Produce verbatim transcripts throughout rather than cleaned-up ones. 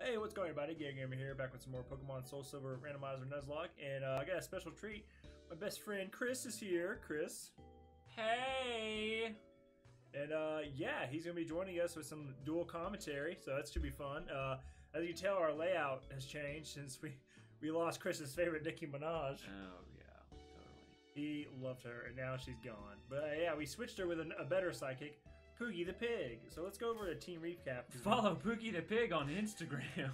Hey, what's going on, everybody? Gary Gamer here, back with some more Pokemon Soul Silver Randomizer Nuzlocke, and uh, I got a special treat. My best friend Chris is here. Chris. Hey! And uh, yeah, he's going to be joining us with some dual commentary, so that should be fun. Uh, as you can tell, our layout has changed since we, we lost Chris's favorite, Nicki Minaj. Oh, yeah, totally. He loved her, and now she's gone. But uh, yeah, we switched her with a, a better psychic, Poogie the Pig. So let's go over a team recap. Follow Poogie the Pig on Instagram.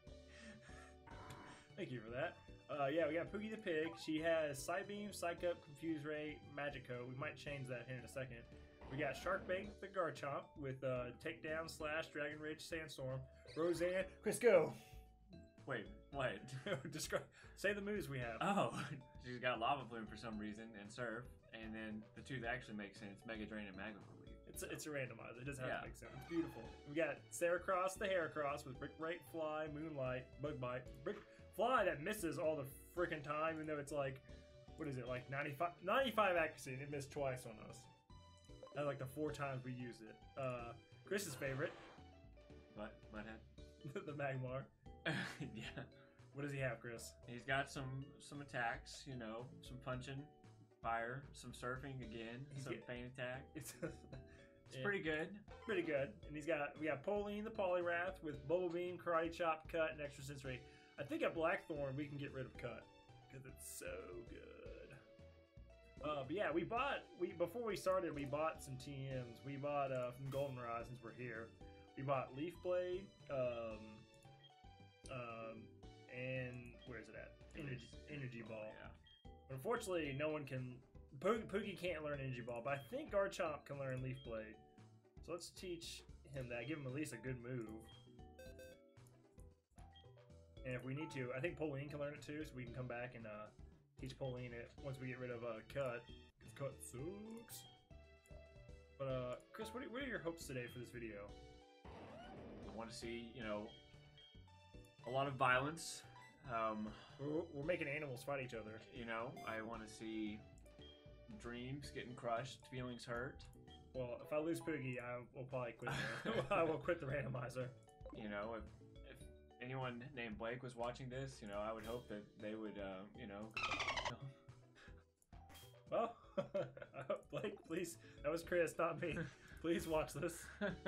Thank you for that. Uh, yeah, we got Poogie the Pig. She has Psybeam, Psych Up, Confuse Ray, Magico. We might change that here in a second. We got Sharkbait the Garchomp with uh, Takedown, Slash, Dragon Rage, Sandstorm, Roseanne. Chris, go! Wait, what? Describe. Say the moves we have. Oh, she's got Lava Plume for some reason and Surf, and then the two that actually make sense: Mega Drain and Magma Relief. It's a, it's a randomizer. It doesn't have Yeah. to make sense. It's beautiful. We got Saracross the Heracross with Brick Rate, Fly, Moonlight, Bug Bite. Brick Fly that misses all the freaking time, even though it's like, what is it, like ninety-five, ninety-five accuracy, and it missed twice on us. That's like the four times we used it. Uh, Chris's favorite, What? What had? the Magmar. Yeah. What does he have, Chris? He's got some some attacks, you know, some punching, fire, some surfing again, He's some get- feint attack. It's, It's pretty good. pretty good. And he's got we got Pauline the Poliwrath with Bubble Beam, Karate Chop, Cut, and Extra Sensory. I think at Blackthorn we can get rid of Cut because it's so good. Uh, but yeah, we bought we before we started we bought some T Ms. We bought uh, from Goldenrod since we're here. We bought Leaf Blade, um, um, and where is it at? Energy Energy Ball. Yeah. But unfortunately, no one can. Poogie, Poogie can't learn Energy Ball, but I think Garchomp can learn Leaf Blade. So let's teach him that. Give him at least a good move. And if we need to, I think Pauline can learn it too, so we can come back and uh, teach Pauline it once we get rid of uh, Cut. Because Cut sucks. But uh, Chris, what are, what are your hopes today for this video? I want to see, you know, a lot of violence. Um, We're, we're making animals fight each other. you know, I want to see dreams getting crushed, feelings hurt. Well, if I lose Poogie, I will probably quit. The, I will quit the randomizer. You know, if if anyone named Blake was watching this, you know, I would hope that they would, uh, you know. Well, Blake, please. That was Chris, not me. Please watch this.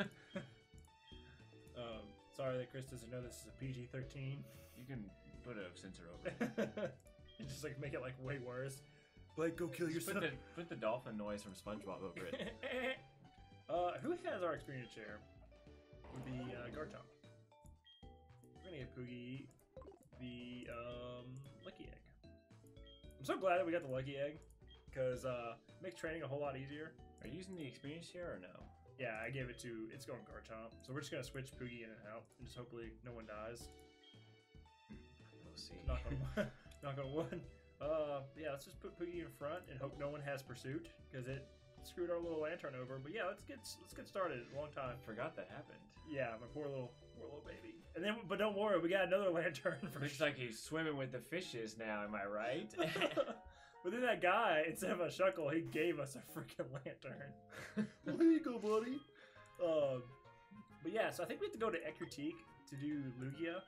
um, sorry that Chris doesn't know this is a P G thirteen. You can put a censor over it. You just like make it like way worse. Blake, go kill Just yourself. put the put the dolphin noise from SpongeBob over it. uh, who has our experience share? Would be uh, Garchomp. We're gonna get Poogie the um, Lucky Egg. I'm so glad that we got the Lucky Egg because uh, it makes training a whole lot easier. Are you using the experience here or no? Yeah, I gave it to. It's going Garchomp, so we're just gonna switch Poogie in and out, and just hopefully no one dies. We'll see. Knock on, knock on wood. Uh, yeah, let's just put Poogie in front and hope no one has pursuit because it screwed our little lantern over. But yeah, let's get let's get started. A long I time. forgot that happened. Yeah, my poor little poor little baby. And then, but don't worry, we got another lantern for Looks like he's swimming with the fishes now. Am I right? But then that guy, instead of a shuckle, he gave us a freaking lantern. Well, here you go, buddy. Um, but yeah, so I think we have to go to Ecruteak to do Lugia.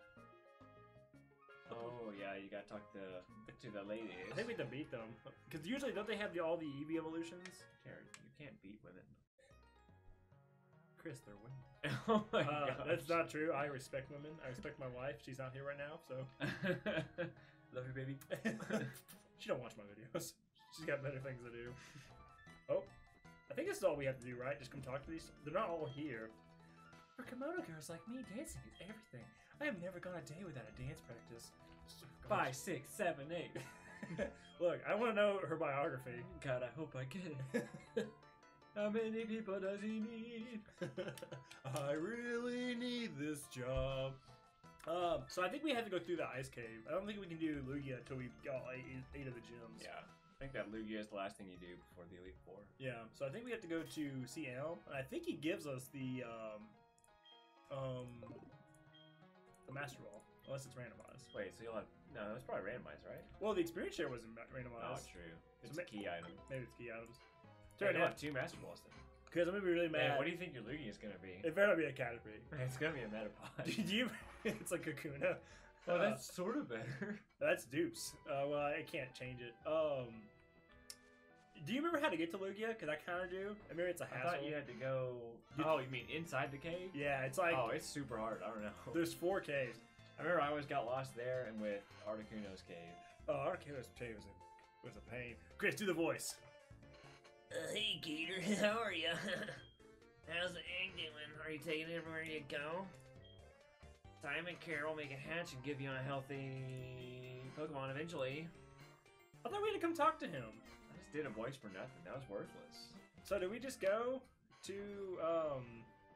Oh yeah, you gotta talk to to the ladies. I think we have to beat them because usually don't they have the, all the Eevee evolutions? Karen, you can't beat women. Chris, they're women. Oh my Uh, gosh. that's not true. I respect women. I respect my wife. She's not here right now, so Love you, baby. she don't watch my videos. She's got better things to do. Oh, I think this is all we have to do, right? Just come talk to these. They're not all here. For kimono girls like me, dancing is everything. I have never gone a day without a dance practice. Five, six, seven, eight. Look, I want to know her biography. God, I hope I get it. How many people does he need? I really need this job. Um, so I think we have to go through the ice cave. I don't think we can do Lugia until we got like, eight, eight of the gyms. Yeah, I think that Lugia is the last thing you do before the Elite Four. Yeah. So I think we have to go to see Elm, and I think he gives us the um, um, the Master Ball, unless it's randomized. Wait, so you'll have no? That's probably randomized, right? Well, the experience share wasn't ma- Oh, randomized. true. It's So a key item. Maybe it's key items. Turn Turn have out two Master Balls then. Because I'm gonna be really mad. Man, what do you think your Lugia is gonna be? It better not be a Caterpie. It's gonna be a Metapod. Did you? It's like Kakuna. Oh, Uh, that's sort of better. That's dupes. Uh, well, I can't change it. Um, do you remember how to get to Lugia? Because I kind of do. I remember it's a I hassle. thought you had to go. You- Oh, you mean inside the cave? Yeah, it's like Oh, it's super hard. I don't know. there's four caves. I remember I always got lost there and with Articuno's cave. Oh, Arceus cave was a, was a pain. Chris, do the voice. Uh, hey, Gator, how are you? How's the egg doing? Are you taking it everywhere you go? Time and Carol make a hatch and give you a healthy Pokemon eventually. I thought we had to come talk to him. I just did a voice for nothing. That was worthless. So did we just go to um?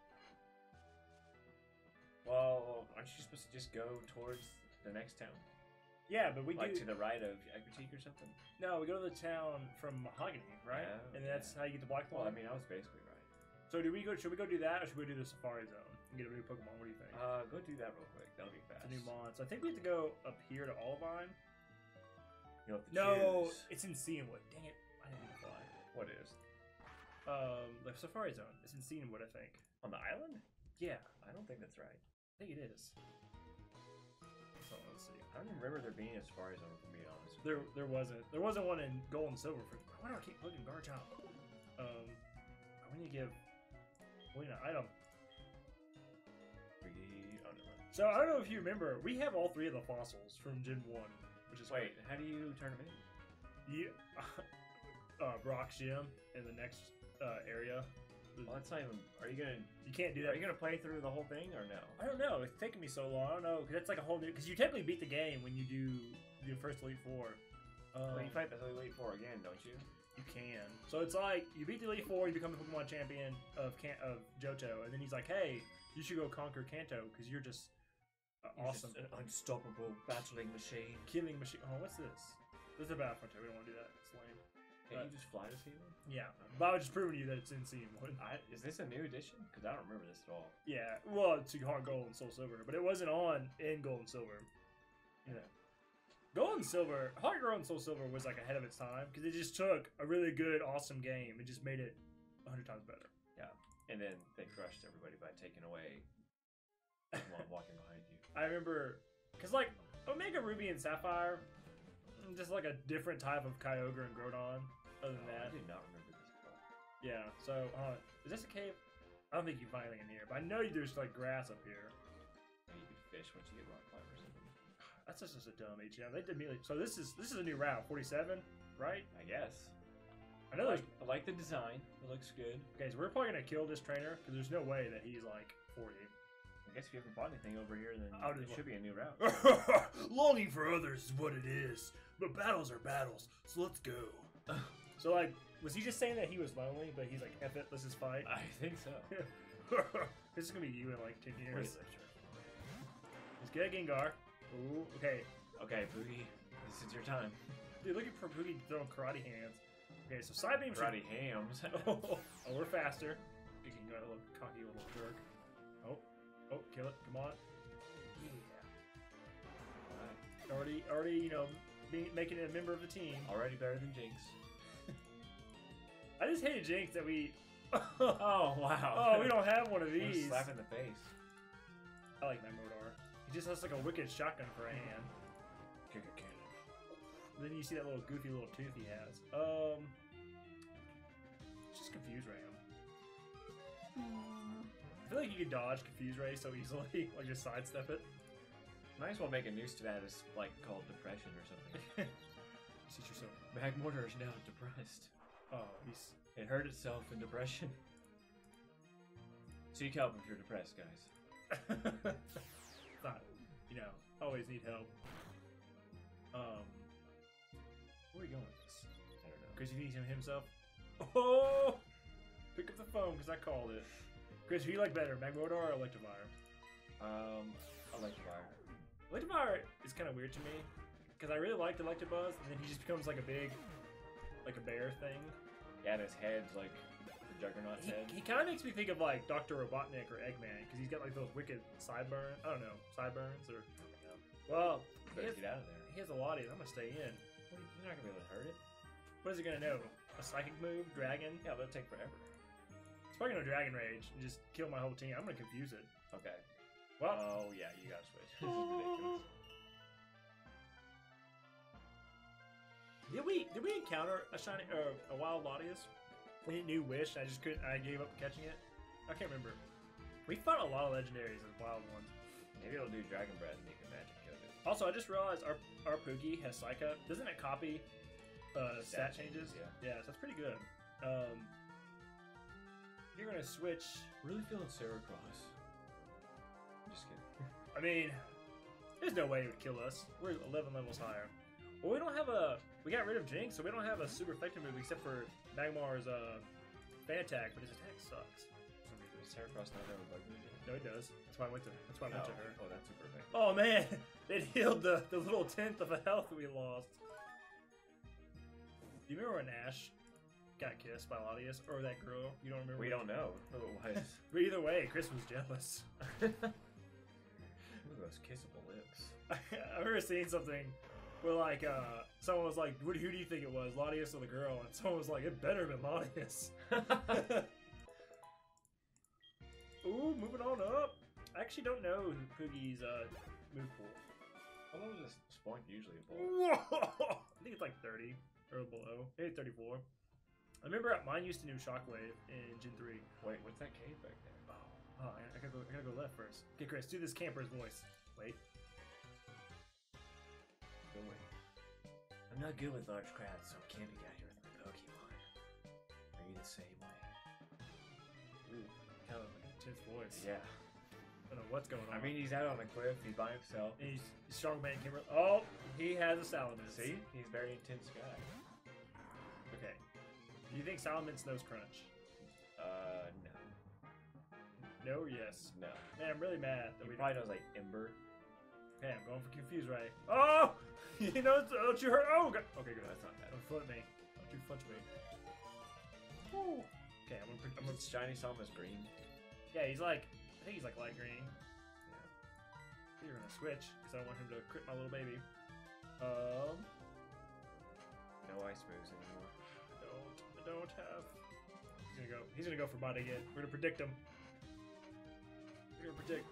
Well, aren't you supposed to just go towards the next town? Yeah, but we Like do. to the right of Egritique or something? No, we go to the town from Mahogany, right? Yeah, and that's how you get to Blackthorn. Well, I mean, I was basically right. so do we go? Should we go do that, or should we do the Safari Zone and get a new Pokemon? What do you think? Uh, go do that real quick. That'll be fast. the new Mons. I think we have to go up here to Olivine. You'll have to No, choose. it's in Cianwood. Dang it! I didn't even fly. What is? Um, the Safari Zone. It's in Cianwood, I think. On the island? Yeah, I don't think that's right. I think it is. So let's see. I don't remember there being a Safari Zone, to be honest. with There, you. there wasn't. There wasn't one in Gold and Silver. For, why do I keep looking garbage out? Um, we need to give Wait an item. We, oh, never mind. So I don't know if you remember, we have all three of the fossils from Gen One, which is Wait, how do you turn them in? you, uh, Brock's gym in the next uh, area. Well, that's not even. Are you gonna? You can't do Are that. you gonna play through the whole thing or no? I don't know. It's taking me so long. I don't know because that's like a whole new. Because you technically beat the game when you do the first Elite Four. Um, Well, you fight the Elite Four again, don't you? You can. So it's like you beat the Elite Four, you become the Pokemon champion of Can- of Johto, and then he's like, "Hey, you should go conquer Kanto because you're just uh, You're awesome." just an unstoppable battling machine. Killing machine. Oh, what's this? This is a bad frontier. We don't want to do that. It's lame. Can But- you just fly to see them? Yeah, but I was just proving to you that it's in Scene One. I, is this a new edition? Because I don't remember this at all. Yeah, well, it's Heart Gold and Soul Silver, but it wasn't on in Gold and Silver. Yeah. Gold and Silver, Heart Gold and Soul Silver was like ahead of its time because it just took a really good, awesome game and just made it a hundred times better. And then they crushed everybody by taking away Pokemon walking behind you. I remember, because like Omega Ruby and Sapphire, mm, just like a different type of Kyogre and Groudon. Other than Oh, I that, did not remember this at all. yeah. So, uh, is this a cave? I don't think you can find anything in here, but I know there's like grass up here. Maybe you could fish once you get rock climbers. in them. That's just, just a dumb H M. They did immediately. So this is this is a new route, forty-seven, right? I guess. I know I there's. like, I like the design. It looks good. Okay, so we're probably gonna kill this trainer because there's no way that he's like forty. I guess if you haven't bought anything over here, then I'll it just- should be a new route. Longing for others is what it is, but battles are battles. So let's go. So like, was he just saying that he was lonely, but he's like, F it, let's just fight? I think so. This is gonna be you in like ten years. Weightlifter. Let's get a Gengar. Ooh, okay. Okay, Boogie, this is your time. Dude, look at Boogie throwing karate hands. Okay, so side beam should- Karate hams. Oh, we're faster. You can go a little cocky little jerk. Oh, oh, kill it! Come on. Yeah. Alright. Already, already, you know, being, making it a member of the team. Already better than Jinx. I just hated Jinx that we. Oh, wow. Oh, we don't have one of What a these. slap in the face. I like Magmodar. He just has like a wicked shotgun for a hand. Kick a cannon. Then you see that little goofy little tooth he has. Um, it's just Confuse Ray him. I feel like you could dodge Confuse Ray so easily, like just sidestep it. Might as well make a new status like called depression or something. Sit yourself. Magmortar is now depressed. Oh, he's. It hurt itself in depression. Seek help if you're depressed, guys. Not, you know, always need help. Um, where are you going with this? I don't know. Chris, he needs him himself. Oh, pick up the phone because I called it. Chris, who you like better, Magmodar or Electivire? Um, I like fire. Electivire is kind of weird to me because I really liked Electabuzz, and then he just becomes like a big, like a bear thing. Yeah, and his head's like the Juggernaut's He, head. he kind of makes me think of like Doctor Robotnik or Eggman because he's got like those wicked sideburns. I don't know, sideburns or. Well, he Better has, get out of there. he has a lot of these. I'm gonna stay in. What are you- You're not gonna be able to hurt it. What is he gonna know? A psychic move? Dragon? Yeah, that'll take forever. It's probably gonna Dragon Rage and just kill my whole team. I'm gonna confuse it. Okay. Well, Oh yeah, you gotta switch. This is ridiculous. did we did we encounter a shiny or a wild Latias? We new wish. I just couldn't. I gave up catching it. I can't remember. We fought a lot of legendaries as wild ones. Maybe it'll do Dragon Breath and you can magic kill it. Also, I just realized our our Pookie has Psych Up. Doesn't it copy uh, stat, Stat changes? changes, Yeah, so that's pretty good. Um, you're gonna switch. Really feeling Saracross. Just kidding. I mean, there's no way it would kill us. We're eleven levels higher. Well, we don't have a. We got rid of Jinx, so we don't have a super effective move except for Magmar's uh, fan attack, but his attack sucks. For some reason, does Saracross not have a bug move yet? No, he does. That's why I went to. That's why I went Oh, to her. oh, that's super effective. Oh man, it healed the the little tenth of a health we lost. Do you remember when Ash got kissed by Latias or that girl? You don't remember? We don't know who it was. But either way, Chris was jealous. Look at those kissable lips. I remember seeing something where like uh someone was like, "What? Who do you think it was, Latias or the girl?" And someone was like, "It better have been Latias." Ooh, moving on up. I actually don't know Poogie's uh, move pool. How long does Spoink usually pull? Whoa! I think it's like thirty or below. Maybe thirty-four. I remember mine used to do Shockwave in Gen three. Wait, what's that cave back there? Oh, oh I, I gotta go. I gotta go left first. Okay, Chris, do this camper's voice. Wait. Go away. I'm not good with large crowds, so I can't be out here with my Pokemon. Are you the same way? Ooh, kind of like an intense voice. Yeah. I don't know what's going on. I mean, he's out on a cliff. He's by himself. And he's, he's Strongman camera. Oh, he has a Salamence. See? He's a very intense guy. Okay. Do you think Salamence knows Crunch? Uh, no. No or yes? No. Man, I'm really mad that He we probably knows, like, Ember. Okay, I'm going for Confuse Ray. Oh! You know, don't you hurt? Oh, God. Okay, good. That's not bad. Don't foot me. Don't you flinch me. Woo. Okay, I'm gonna. pre- I'm gonna Is Shiny Salma's green? yeah, he's like. I think he's like light green. Yeah. You're gonna switch because I don't want him to crit my little baby. Um. No ice moves anymore. I don't. I don't have. He's gonna go. He's gonna go for body again. We're gonna predict him. We're gonna predict.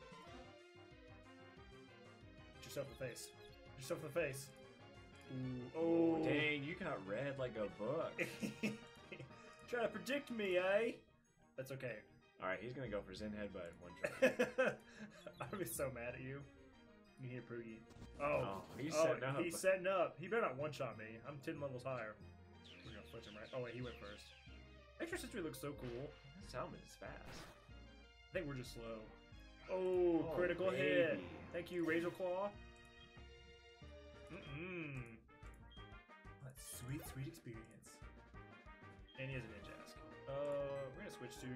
Hit yourself in the face. Hit yourself in the face. Ooh. Oh. Dang, you got read like a book. Try to predict me, eh? That's okay. Alright, he's gonna go for Zen Headbutt in one try. I'd be so mad at you. You hear Poogie. Oh, Oh, he's oh, setting up. He's setting up. He better not one-shot me. I'm ten levels higher. We're gonna flinch him, right? Oh wait, he went first. Extra Sensory looks so cool. Salmon is fast. I think we're just slow. Oh, Oh, critical hit. baby. Thank you, Razor Claw. Mm-mm. That's sweet, sweet experience. And he has a Ninjask. Uh, we're gonna switch to...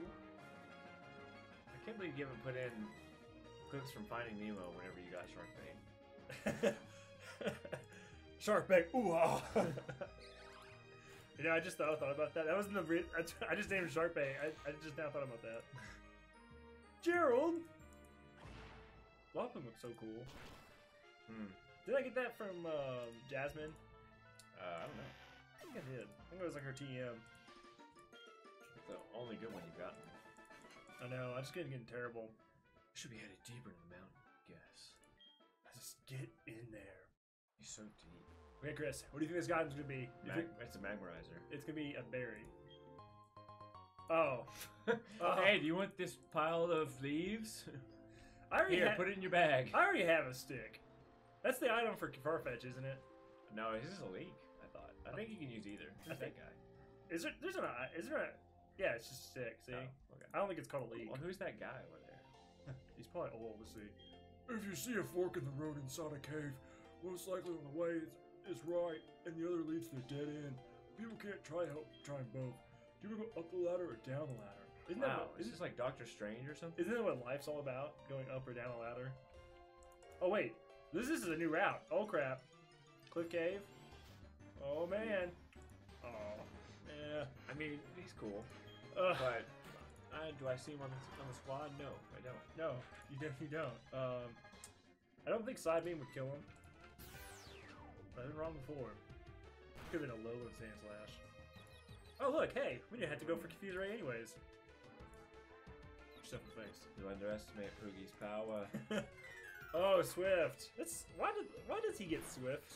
I can't believe you haven't put in clips from Finding Nemo whenever you got Shark Bait. Shark bait. Ooh, ah. You know, I just thought, thought about that. That was in the. Re- I, t- I just named him Shark Bait. I, I just now thought about that. Gerald. A lot of them look so cool. Hmm. Did I get that from um, Jasmine? Uh, I don't know. I think I did. I think it was like her T M. It's the only good one you've gotten. I know. I just getting getting terrible. Should be headed deeper into the mountain, I guess. Just get in there. He's so deep. Okay, Chris. What do you think this guy's gonna be? You Mag- think it's a Magmarizer. it's gonna be a berry? Oh. Uh, Hey, do you want this pile of leaves? I already Here, ha- put it in your bag. I already have a stick. That's the item for Farfetch, isn't it? No, this is a leak, I thought. I think you can use either. I Who's think- that guy? Is there? There's an. Is there a? Yeah, it's just a stick. See, Oh, okay. I don't think it's called a leak. Well, who's that guy over there? He's probably old. Let's see. If you see a fork in the road inside a cave, most likely on the way is, is right, and the other leads to a dead end. People can't try help trying both. Do you go up the ladder or down the ladder? Isn't Wow, that what, is isn't, this like Doctor Strange or something? isn't that what life's all about? Going up or down a ladder? Oh wait, this, this is a new route. Oh crap! Cliff Cave. Oh man. Oh yeah. I mean, he's cool, Ugh. but uh, do I see him on the, on the squad? No, I don't. No, you definitely don't. Um, I don't think Side Beam would kill him. I've been wrong before. Could have been a Lowland Sand Slash. Oh look, hey, we didn't have to go for Confuse Ray anyways. Stuff in the face. You underestimate Poogie's power. Oh, Swift. That's why did why does he get Swift?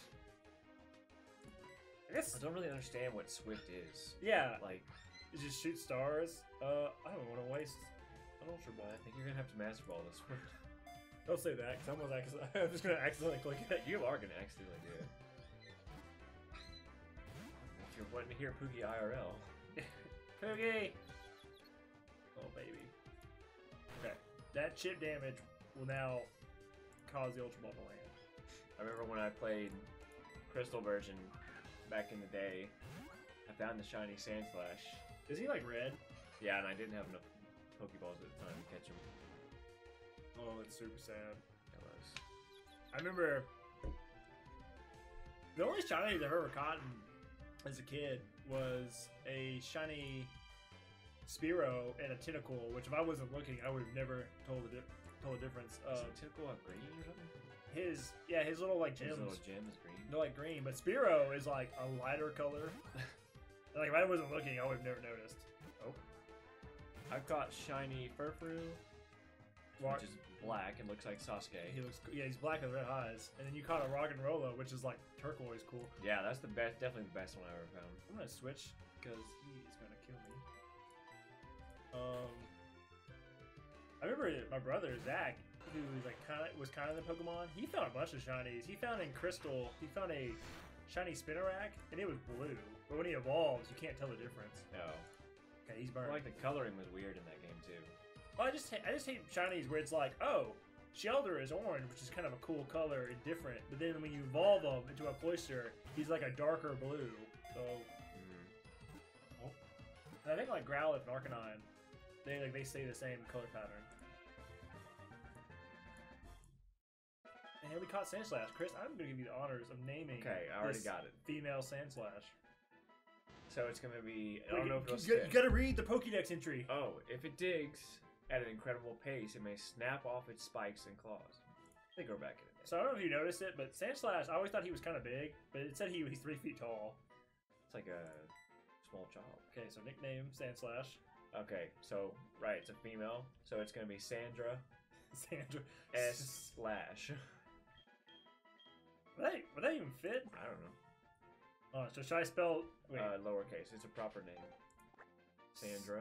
I guess I don't really understand what Swift is. yeah, Like, it just shoot stars. Uh, I don't want to waste an Ultra Ball. I think you're gonna have to Master Ball this one. Don't say that, because I'm, gonna acc- I'm just gonna accidentally click it. You are gonna accidentally do it. If you're wanting to hear Poogie I R L. Cookie. Oh baby. Okay, that chip damage will now cause the Ultra Ball to land. I remember when I played Crystal version back in the day, I found the shiny Sandslash. Is he like red? Yeah, and I didn't have enough Pokeballs at the time to catch him. Oh, it's super sad. It was. I remember the only shiny I've ever caught as a kid was a shiny Spearow and a Tentacle, which if I wasn't looking, I would have never told the di- told the difference. Is Uh, it Tickle a green or something? his yeah, his little like His gems, little gem is green. they're like green, but Spearow is like a lighter color. Like if I wasn't looking, I would have never noticed. Oh. I've caught shiny Furfrou, Rock- which is black and looks like Sasuke. He looks yeah, he's black with red eyes, and then you caught a Rock and Rolla, which is like turquoise cool. Yeah, that's the best, definitely the best one I ever found. I'm gonna switch because he's gonna kill me. Um, I remember my brother Zach, who was like kind of was kind of the Pokemon. He found a bunch of shinies. He found in Crystal, he found a shiny Spinarak, and it was blue. But when he evolves, you can't tell the difference. Oh. Okay, he's I burned. like the coloring was weird in that game too. Well, I just ha- I just hate shinies where it's like, oh, Shelter is orange, which is kind of a cool color and different. But then when you evolve him into a Cloyster, he's like a darker blue. So. Mm. And I think like Growlithe and Arcanine, they like they stay the same color pattern. And here we caught Sandslash. Chris, I'm gonna give you the honors of naming. Okay, I already this got it. Female Sandslash. So it's gonna be. I don't know if you, it'll you, stick. you gotta read the Pokédex entry. Oh, if it digs at an incredible pace, it may snap off its spikes and claws. They grow back in it. So I don't know if you noticed it, but Sandslash, I always thought he was kind of big, but it said he he's three feet tall. It's like a small child. Okay, so nickname Sandslash. Okay, so right, it's a female, so it's gonna be Sandra Sandra. S slash. Would that, would that even fit? I don't know. Oh, so should I spell? Wait. Uh, lowercase. It's a proper name. Sandra.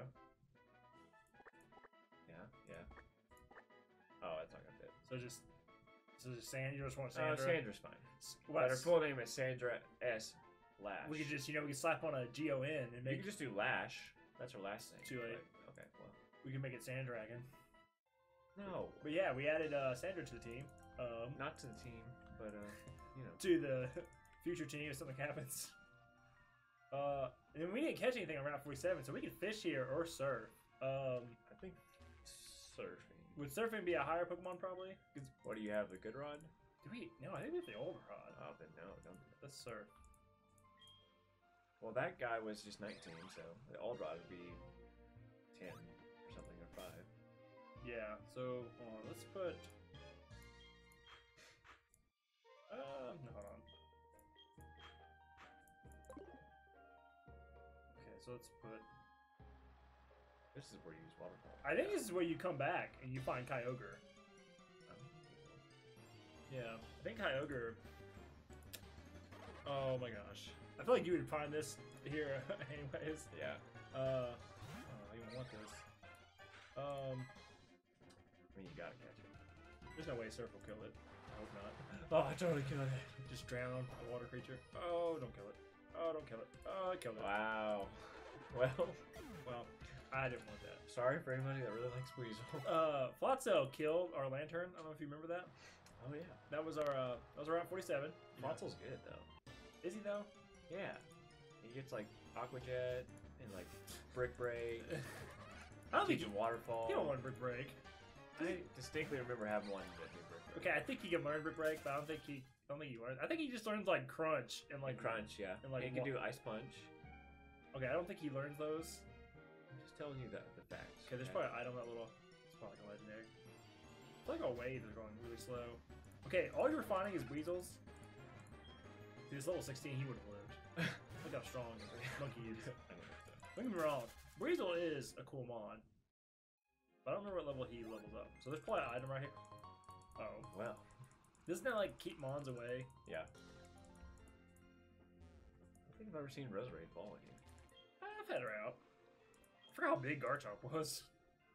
Yeah, yeah. Oh, that's not gonna fit. so just so just Sand. You just want Uh, Sandra. Sandra's fine. S- But what? her full name is Sandra S. Lash. We could just you know we could slap on a G O N and You make could just do Lash. That's her last name. Too late. But- okay, well. we can make it Sandragon. No, But yeah, we added uh, Sandra to the team. Um, not to the team, but uh, you know. to the future team if something happens. Uh, and we didn't catch anything on Route forty-seven, so we can fish here or surf. Um, I think surfing. would surfing be a higher Pokemon probably? 'Cause What do you have? The good rod? do we? No, I think we have the old rod. Oh, then no, don't. do that. Let's surf. Well, that guy was just nineteen, so the old rod would be ten or something or five. Yeah. So hold on, let's put. Um, no, hold on. Okay, so let's put. This is where you use waterfall. I think this is where you come back and you find Kyogre. Yeah, I think Kyogre. Oh my gosh. I feel like you would find this here anyways. Yeah. Uh, I don't even want this. Um, I mean, you gotta catch it. there's no way Surf will kill it. I hope not. Oh, I totally killed it. Just drown a water creature. Oh, don't kill it. Oh, don't kill it. Oh, I killed it. Wow. Well, Well, I didn't want that. sorry for anybody that really likes Weasel. Uh, Floatzel killed our lantern. I don't know if you remember that. Oh yeah. That was our uh, that was around forty-seven. Floatzel's good though. Is he though? Yeah. He gets like Aqua Jet and like Brick Break. I don't think Teach you, him Waterfall. you don't want Brick Break. I distinctly remember having one that did Brick Break. Okay, I think he can learn Brick Break, but I don't think he. I don't think he learns. I think he just learns like Crunch and like Like Crunch, yeah. and, like, he can wa- do Ice Punch. Okay, I don't think he learns those. I'm just telling you the, the facts. Okay, there's probably an item that little. It's probably like a legendary. I feel like our waves are going really slow. Okay, all you're finding is Weasels. If he was level sixteen, he would have lived. Look how strong the monkey is. I don't know. Don't get me wrong, Breezel is a cool mod. But I don't remember what level he levels up. So there's probably an item right here. Oh. Well, Doesn't that like keep mons away? yeah. I don't think I've ever seen Roserade fall here. I've had her out. I forgot how big Garchomp was.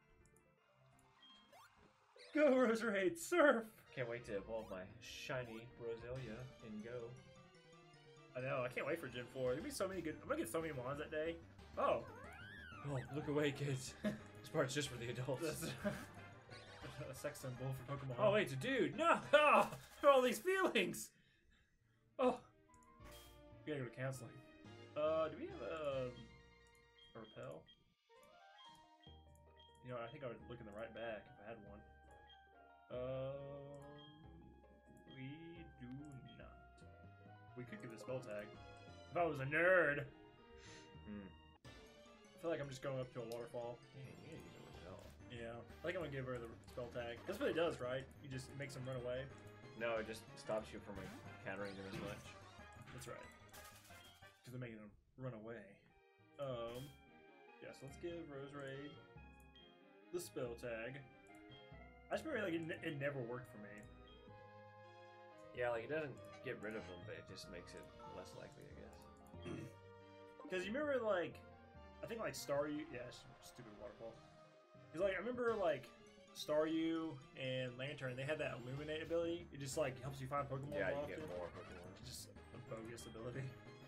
Go Roserade, surf! Can't wait to evolve my shiny Roselia and go. I know, I can't wait for Gen four. There'll be so many good. I'm gonna get so many mons that day. Oh. Oh, look away, kids. This part's just for the adults. That's a sex symbol for Pokemon. Oh, wait, it's a dude. No! Oh, all these feelings! Oh. We gotta go to counseling. Uh, do we have a, a repel? You know, I think I would look in the right back if I had one. Um, we do not. We could give the spell tag. If I was a nerd. Hmm. I feel like I'm just going up to a waterfall. Yeah, you gotta use a Roselle. Yeah, I think I'm gonna give her the spell tag. That's what it does, right? You just it makes them run away. No, it just stops you from like, countering them as much. That's right. Because they're making them run away. Um, yeah, so let's give Roserade the spell tag. I just remember like it, ne- it never worked for me. Yeah, like it doesn't get rid of them, but it just makes it less likely, I guess. Because you remember like, I think like Staryu, yeah, sh- stupid waterfall. Because like I remember like Staryu and Lantern, they had that illuminate ability. It just like helps you find Pokemon Yeah, more you get often. more Pokemon. It's just a bogus ability.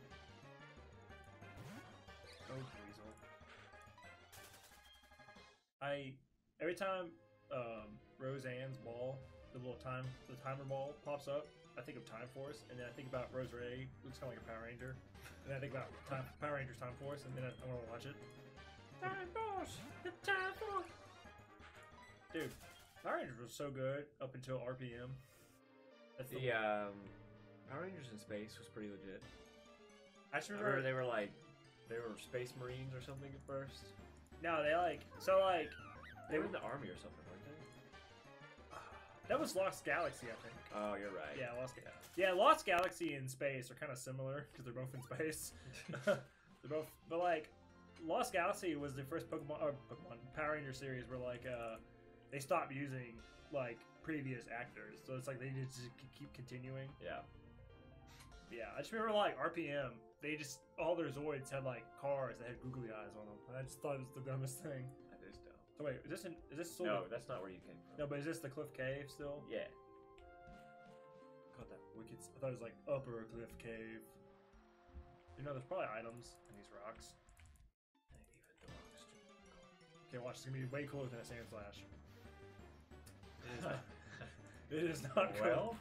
Oh, Weasel. I every time um, Roseanne's ball, the little time, the timer ball pops up, I think of Time Force, and then I think about Roserade, looks kind of like a Power Ranger, and then I think about time, Power Rangers Time Force, and then I, I want to watch it. Time Force, the Time Force. Dude, Power Rangers was so good up until R P M. That's the The um, Power Rangers in Space was pretty legit. I just I remember remember they were like, they were Space Marines or something at first. No, they like so like They were in the army or something, weren't they? that was Lost Galaxy, I think. Oh, you're right. Yeah, Lost Galaxy. Yeah, Lost Galaxy and Space are kind of similar because they're both in space. They're both, but like Lost Galaxy was the first Pokemon or Pokemon Power Ranger series where like uh they stopped using like previous actors, so it's like they just keep continuing. Yeah. Yeah, I just remember like R P M. They just all their Zoids had like cars that had googly eyes on them, and I just thought it was the dumbest thing. That is dumb. So wait, is this an, is this still No, the- that's not where you came from. no, but is this the Cliff Cave still? Yeah. God, that wicked. I thought it was like Upper Cliff Cave. You know, there's probably items in these rocks. Even the rocks too. Okay, watch. It's gonna be way cooler than a Sand Slash. It is not, it is not Well,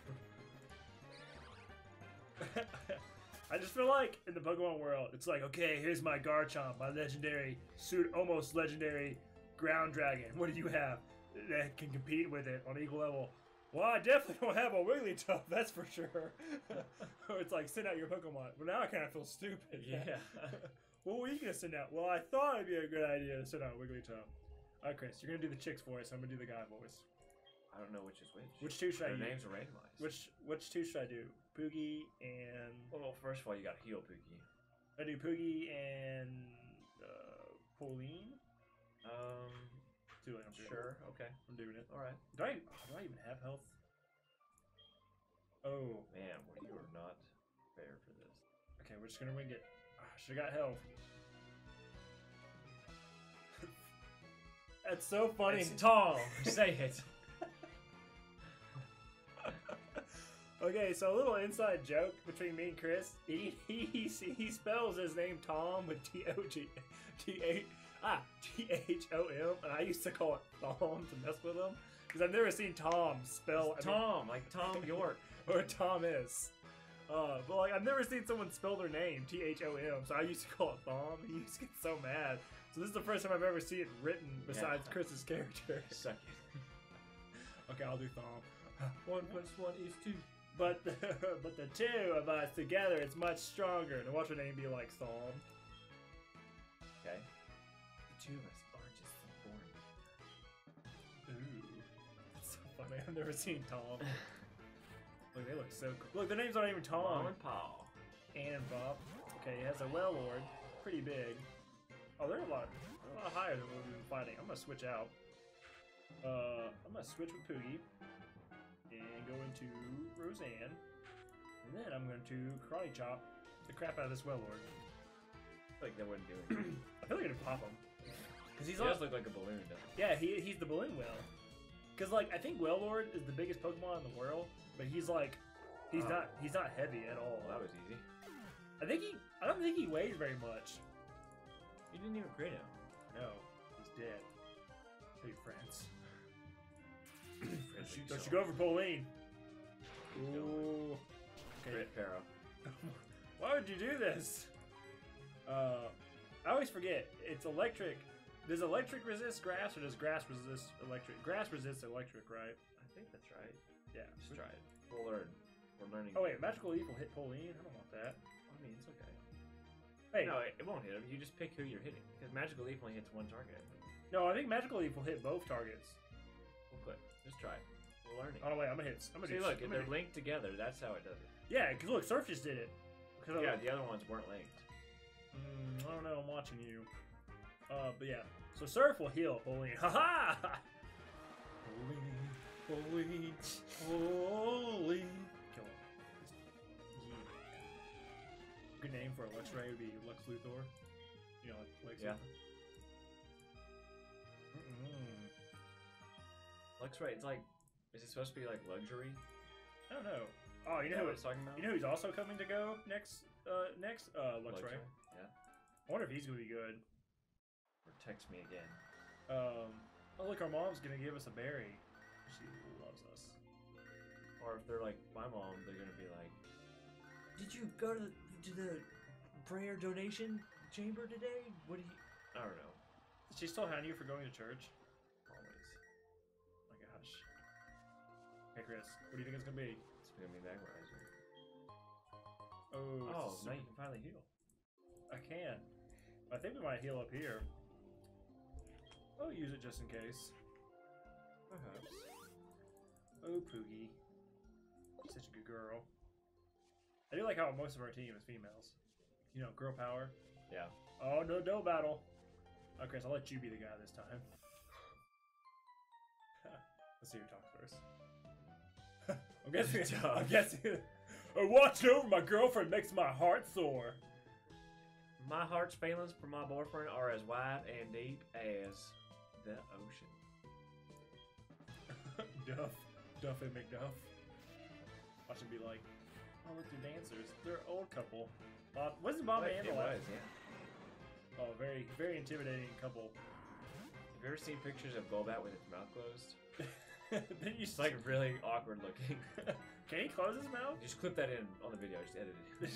cool. I just feel like in the Pokemon world, it's like, okay, here's my Garchomp, my legendary, suit, almost legendary ground dragon. What do you have that can compete with it on equal level? Well, I definitely don't have a Wigglytuff, that's for sure. Or it's like, send out your Pokemon. Well, now I kind of feel stupid. Yeah. What were you going to send out? Well, I thought it'd be a good idea to send out Wigglytuff. All right, Chris, you're going to do the chick's voice. I'm going to do the guy voice. I don't know which is which. Which two should I Their use? names are randomized. Which which two should I do? Poogie and... Well, first of all, you got Heal Pookie. I do Poogie and uh, Pauline. Um, Too late. I'm doing sure. It. Okay. I'm doing it. All right. Do I? oh, do I even have health? Oh. Man, well, you are not fair for this. Okay, we're just gonna wing it. Ah, should have got health. That's so funny. It's Tom. Say it. Okay, so a little inside joke between me and Chris. He he he, he spells his name Tom with T O G T H ah T H O M, and I used to call it Tom to mess with him because I've never seen Tom spell It's I mean, Tom, like Tom York. or Thomas. Uh, but like I've never seen someone spell their name T H O M, so I used to call it Tom, and he used to get so mad. So this is the first time I've ever seen it written besides Yeah. Chris's character. Suck it. Okay, I'll do Thom. One plus one is two. But the, but the two of us together, it's much stronger. Now watch her name be like Thom. Okay. The two of us are just so boring. Ooh, that's so funny. I've never seen Tom. Look, they look so cool. Look, their names aren't even Tom. Mom and Paul. Ann and Bob. Okay, he has a Well Lord. Pretty big. Oh, they're a lot, a lot higher than what we've been fighting. I'm gonna switch out. Uh, I'm gonna switch with Poogie and go into Roseanne, and then I'm going to karate chop the crap out of this Well Lord. I feel like that wouldn't do anything. I feel like it'd pop him because he's He like, does look like a balloon, doesn't he? yeah, he he's the balloon whale. Because like I think Well Lord is the biggest Pokemon in the world, but he's like he's Oh. not he's not heavy at all. Well, that was easy. I think he I don't think he weighs very much. You didn't even crit him. No, he's dead. Hey, friends. Don't you, don't you go for Pauline. Ooh. Okay. Crit Pharaoh. Why would you do this? Uh, I always forget. It's electric. Does electric resist grass, or does grass resist electric? Grass resists electric, right? I think that's right. Yeah. Just try it. We'll learn. We're learning. Oh wait, magical leaf will hit Pauline. I don't want that. I mean, it's okay. Hey, No, it, it won't hit him. You just pick who you're hitting. Because Magical Leaf only hits one target. I think. no, I think magical leaf will hit both targets. We'll quit. Just try it. We're learning. Oh no, wait, I'm gonna hit. I'm gonna See, do, look, I'm if they're gonna linked together, that's how it does it. do- Yeah, because look, Surf just did it. 'Cause I- Yeah, the other ones weren't linked. Mm, I don't know. I'm watching you. Uh, but yeah. So Surf will heal Pauline. Ha ha! Pauline, Pauline, Pauline. Kill him. Yeah. Good name for a Luxray would be Lux Luthor. You know, like Lex Yeah. Luthor. Mm-mm. Luxray, it's like, is it supposed to be like luxury? I don't know. Oh, you You know, know what who, it's talking about? you know who's also coming to go next? Uh, next, uh, Luxray. Yeah. I wonder if he's gonna be good. Or text me again. Um, oh look, our mom's gonna give us a berry. She loves us. Or if they're like my mom, they're gonna be like, "Did you go to the, to the prayer donation chamber today? What do you?" I don't know. Is she still hounding you for going to church? Always. Oh my gosh. Hey Chris, what do you think it's gonna be? It's gonna be Magmarizer. Oh, it's Oh, a now super- you can finally heal. I can. I think we might heal up here. I'll use it just in case. Perhaps. Oh, Poogie. Such a good girl. I do like how most of our team is females. You know, girl power. Yeah. Oh, no, no battle. Oh, Chris, I'll let you be the guy this time. Let's see who talks first. I'm guessing. I'm guessing. Uh, watching over my girlfriend makes my heart sore. My heart's feelings for my boyfriend are as wide and deep as the ocean. Duff. Duff and McDuff. Watch him be like, oh, look, they're dancers. They're an old couple. Bob, wasn't Bob Like, and it Angela? was, yeah. Oh, very, very intimidating couple. Have you ever seen pictures of Golbat with its mouth closed? Then you It's like really awkward looking. Can he close his mouth? Just clip that in on the video. Just edit it.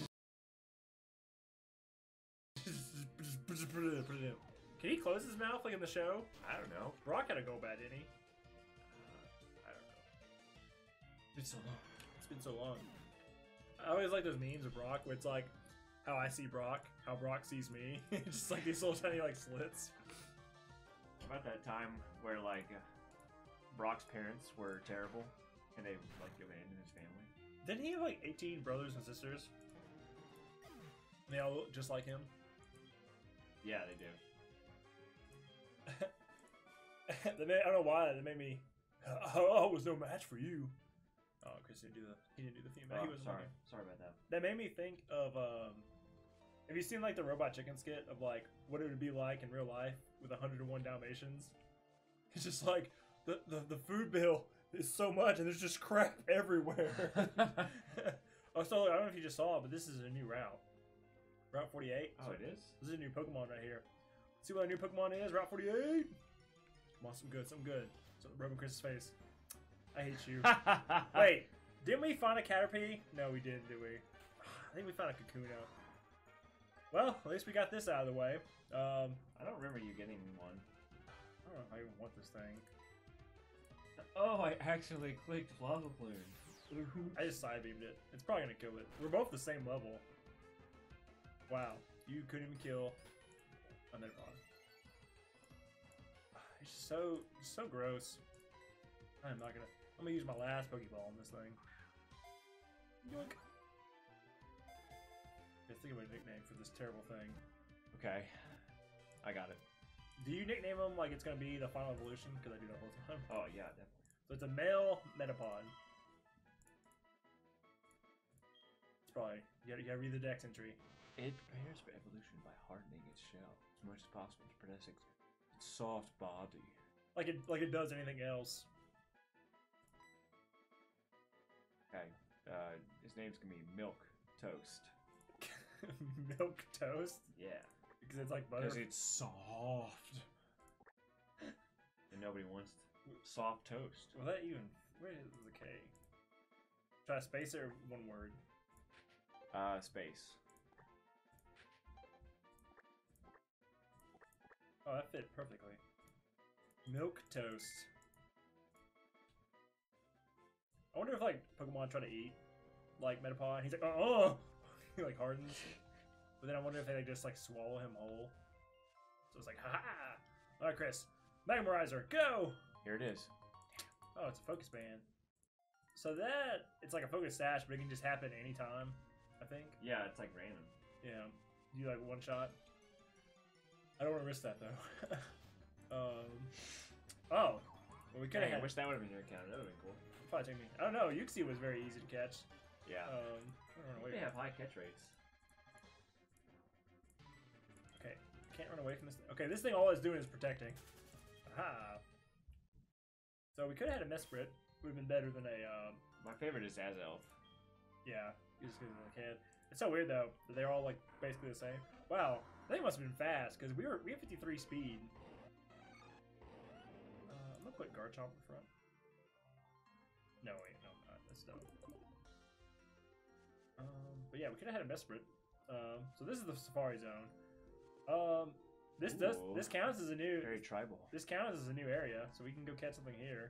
Just put it in, put it in. Can he close his mouth like in the show? I don't know. Brock had a go bad, didn't he? Uh, I don't know. It's so long. It's been so long. I always like those memes of Brock where it's like how I see Brock, how Brock sees me. Just like these little tiny like slits. About that time where like uh, Brock's parents were terrible and they like abandoned his family. Didn't he have like eighteen brothers and sisters? They all look just like him. Yeah, they do. That made, I don't know why that made me. Oh, it was no match for you. Oh, Chris didn't do the he didn't do the theme. Oh, he was sorry. looking. Sorry about that. That made me think of um. Have you seen like the Robot Chicken skit of like what it would be like in real life with one hundred one Dalmatians? It's just like the, the the food bill is so much and there's just crap everywhere. Oh, so I don't know if you just saw it, but this is a new route. Route forty-eight. Oh, it is? This is a new Pokemon right here. See what a new Pokemon is? Route forty-eight. Come on, some good, some good. So rubbing Chris's face. I hate you. Wait, didn't we find a Caterpie? No, we didn't, did we? I think we found a Kakuna. Well, at least we got this out of the way. Um, I don't remember you getting one. I don't know if I even want this thing. Oh, I actually clicked Lava Plume. I just side beamed it. It's probably gonna kill it. We're both the same level. Wow, you couldn't even kill. Oh, never mind. It's just so so gross. I'm not gonna. I'm gonna use my last Pokeball on this thing. Yoink. Let's think of a nickname for this terrible thing. Okay. I got it. Do you nickname them like it's gonna be the final evolution? Because I do that all the time. Oh yeah, definitely. So it's a male Metapod. It's probably you gotta, you gotta read the dex entry. It prepares for evolution by hardening its shell as much as possible to protect its soft body. Like it like it does anything else. Okay. Uh, his name's gonna be Milk Toast. Milk toast Yeah. because it's like butter. Because it's soft. And nobody wants soft toast. Well, that even where is the K? Try to space it or one word. Uh, space. Oh, that fit perfectly. Milk toast. I wonder if like Pokemon try to eat like Metapod. He's like, oh, he like hardens. But then I wonder if they like, just like swallow him whole. So it's like, ha ha! All right, Chris, Magmarizer, go! Here it is. Oh, it's a focus band. So that it's like a focus sash, but it can just happen anytime. I think. Yeah, it's like random. Yeah. You like one shot. I don't want to risk that though. um. Oh. Well, we could Hey, have. I wish that would have been your account. That would have been cool. Probably take me. I don't know. Uxie was very easy to catch. Yeah. Um. I don't know. they have high catch rates. Okay. Can't run away from this. Okay. This thing all it's doing is protecting. Aha. So we could have had a Mesprit. Would have been better than a. Um, My favorite is Azelf. yeah. Just because of the kid. It's so weird though that they're all like basically the same. Wow. They must have been fast because we were we have fifty-three speed. Uh, I'm gonna put Garchomp in front. No wait, no, I'm not. That's dumb. Um, but yeah, we could have had a Mesprit. Um, so this is the Safari Zone. Um, this does Ooh. this counts as a new Very tribal. this counts as a new area, so we can go catch something here.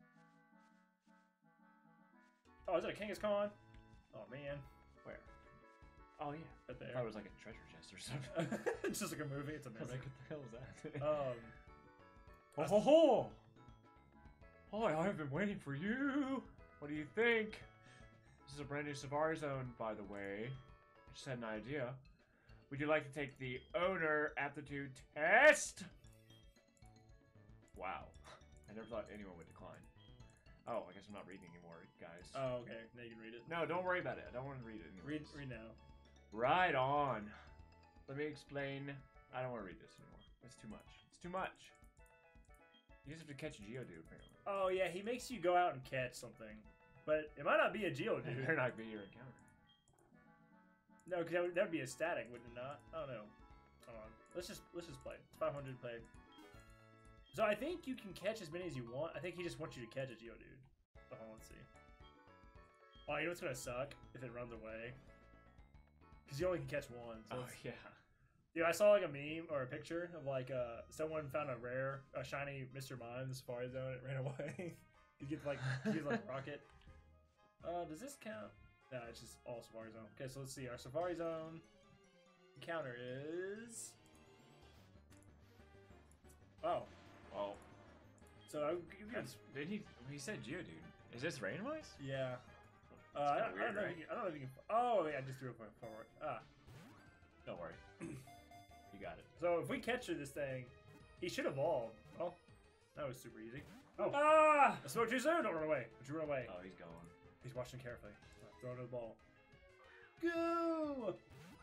Oh, is it a Kangaskhan? Oh man, Where? Oh yeah. right I there. thought it was like a treasure chest or something. It's just like a movie. It's a I was mimic. like, what the hell is that? Um, oh, ho, ho! Hi, I've been waiting for you. What do you think? This is a brand new Safari Zone, by the way. I just had an idea. Would you like to take the owner aptitude test? Wow. I never thought anyone would decline. Oh, I guess I'm not reading anymore, guys. oh, okay. Now you can read it. No, don't worry about it. I don't want to read it Read, anymore. read now. Right on. Let me explain. I don't want to read this anymore. It's too much. It's too much. You just have to catch a Geodude, apparently. Oh yeah, he makes you go out and catch something, but it might not be a Geodude. It better not be your encounter. No, because that would, that would be a static, wouldn't it not? I don't know. Hold on. Let's just let's just play. It's five hundred play. So I think you can catch as many as you want. I think he just wants you to catch a Geodude. Oh, hold on, let's see. Oh, you know what's gonna suck if it runs away? Because you only can catch one. So Oh, it's- yeah. Dude, I saw like a meme or a picture of like uh someone found a rare, a shiny Mister Mime in the Safari Zone. It ran away. You get like he's like a rocket. Uh, does this count? No, it's just all Safari Zone. Okay, so let's see. Our Safari Zone encounter is. Oh, Well, so I, you can, that's, did he? He said Geodude. Is this randomized? yeah. Uh, It's I, kinda don't, I weird, don't know. right? If you can, I don't know if you can. Oh, wait, I just threw it forward. Ah. Don't worry. You got it. So if we catch this thing, he should evolve. Oh, that was super easy. Oh, Ah! I spoke too soon. Don't run away. Don't you run away. Oh, he's gone. He's watching carefully. Right, throw another ball. Go!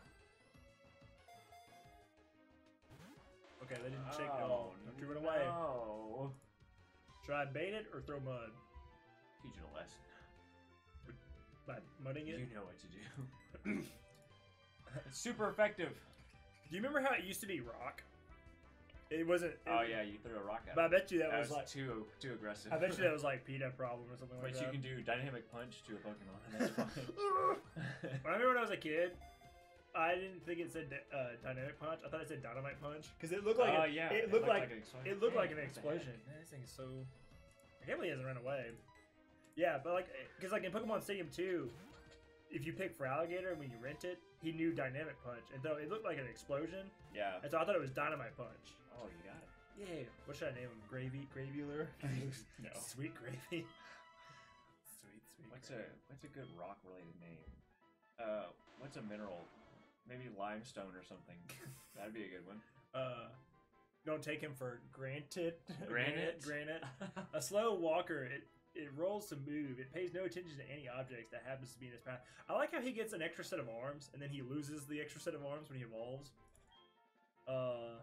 Okay, they didn't shake at all. Don't you run away. No. Should I bait it or throw mud? Teach you a lesson. By mudding it? You know what to do. It's super effective. Do you remember how it used to be rock? It wasn't. It, Oh yeah, you threw a rock at But I him. bet you that, That was, was like. too too aggressive. I bet you that was like P D A problem or something But like you that. can do dynamic punch to a Pokemon, and that's fine. I remember when I was a kid, I didn't think it said uh, dynamic punch. I thought it said dynamite punch because it looked like Oh a- yeah, it looked like, an explosion. it looked like Dang, an what the explosion. heck? Man, this thing is so. I can't believe he hasn't run away. Yeah, but like, because like in Pokemon Stadium two, if you pick for Alligator when you rent it, he knew dynamic punch, and though it looked like an explosion, Yeah. and so I thought it was dynamite punch. Oh, you got it. Yeah. What should I name him? Gravy, Gravular. No. Sweet gravy. Sweet, sweet. What's a gravy. what's a good rock related name? Uh, what's a mineral? Maybe limestone or something. That'd be a good one. Uh, don't take him for granted. Granite? Granite. A slow walker, it it rolls to move. It pays no attention to any objects that happens to be in his path. I like how he gets an extra set of arms, and then he loses the extra set of arms when he evolves. Uh,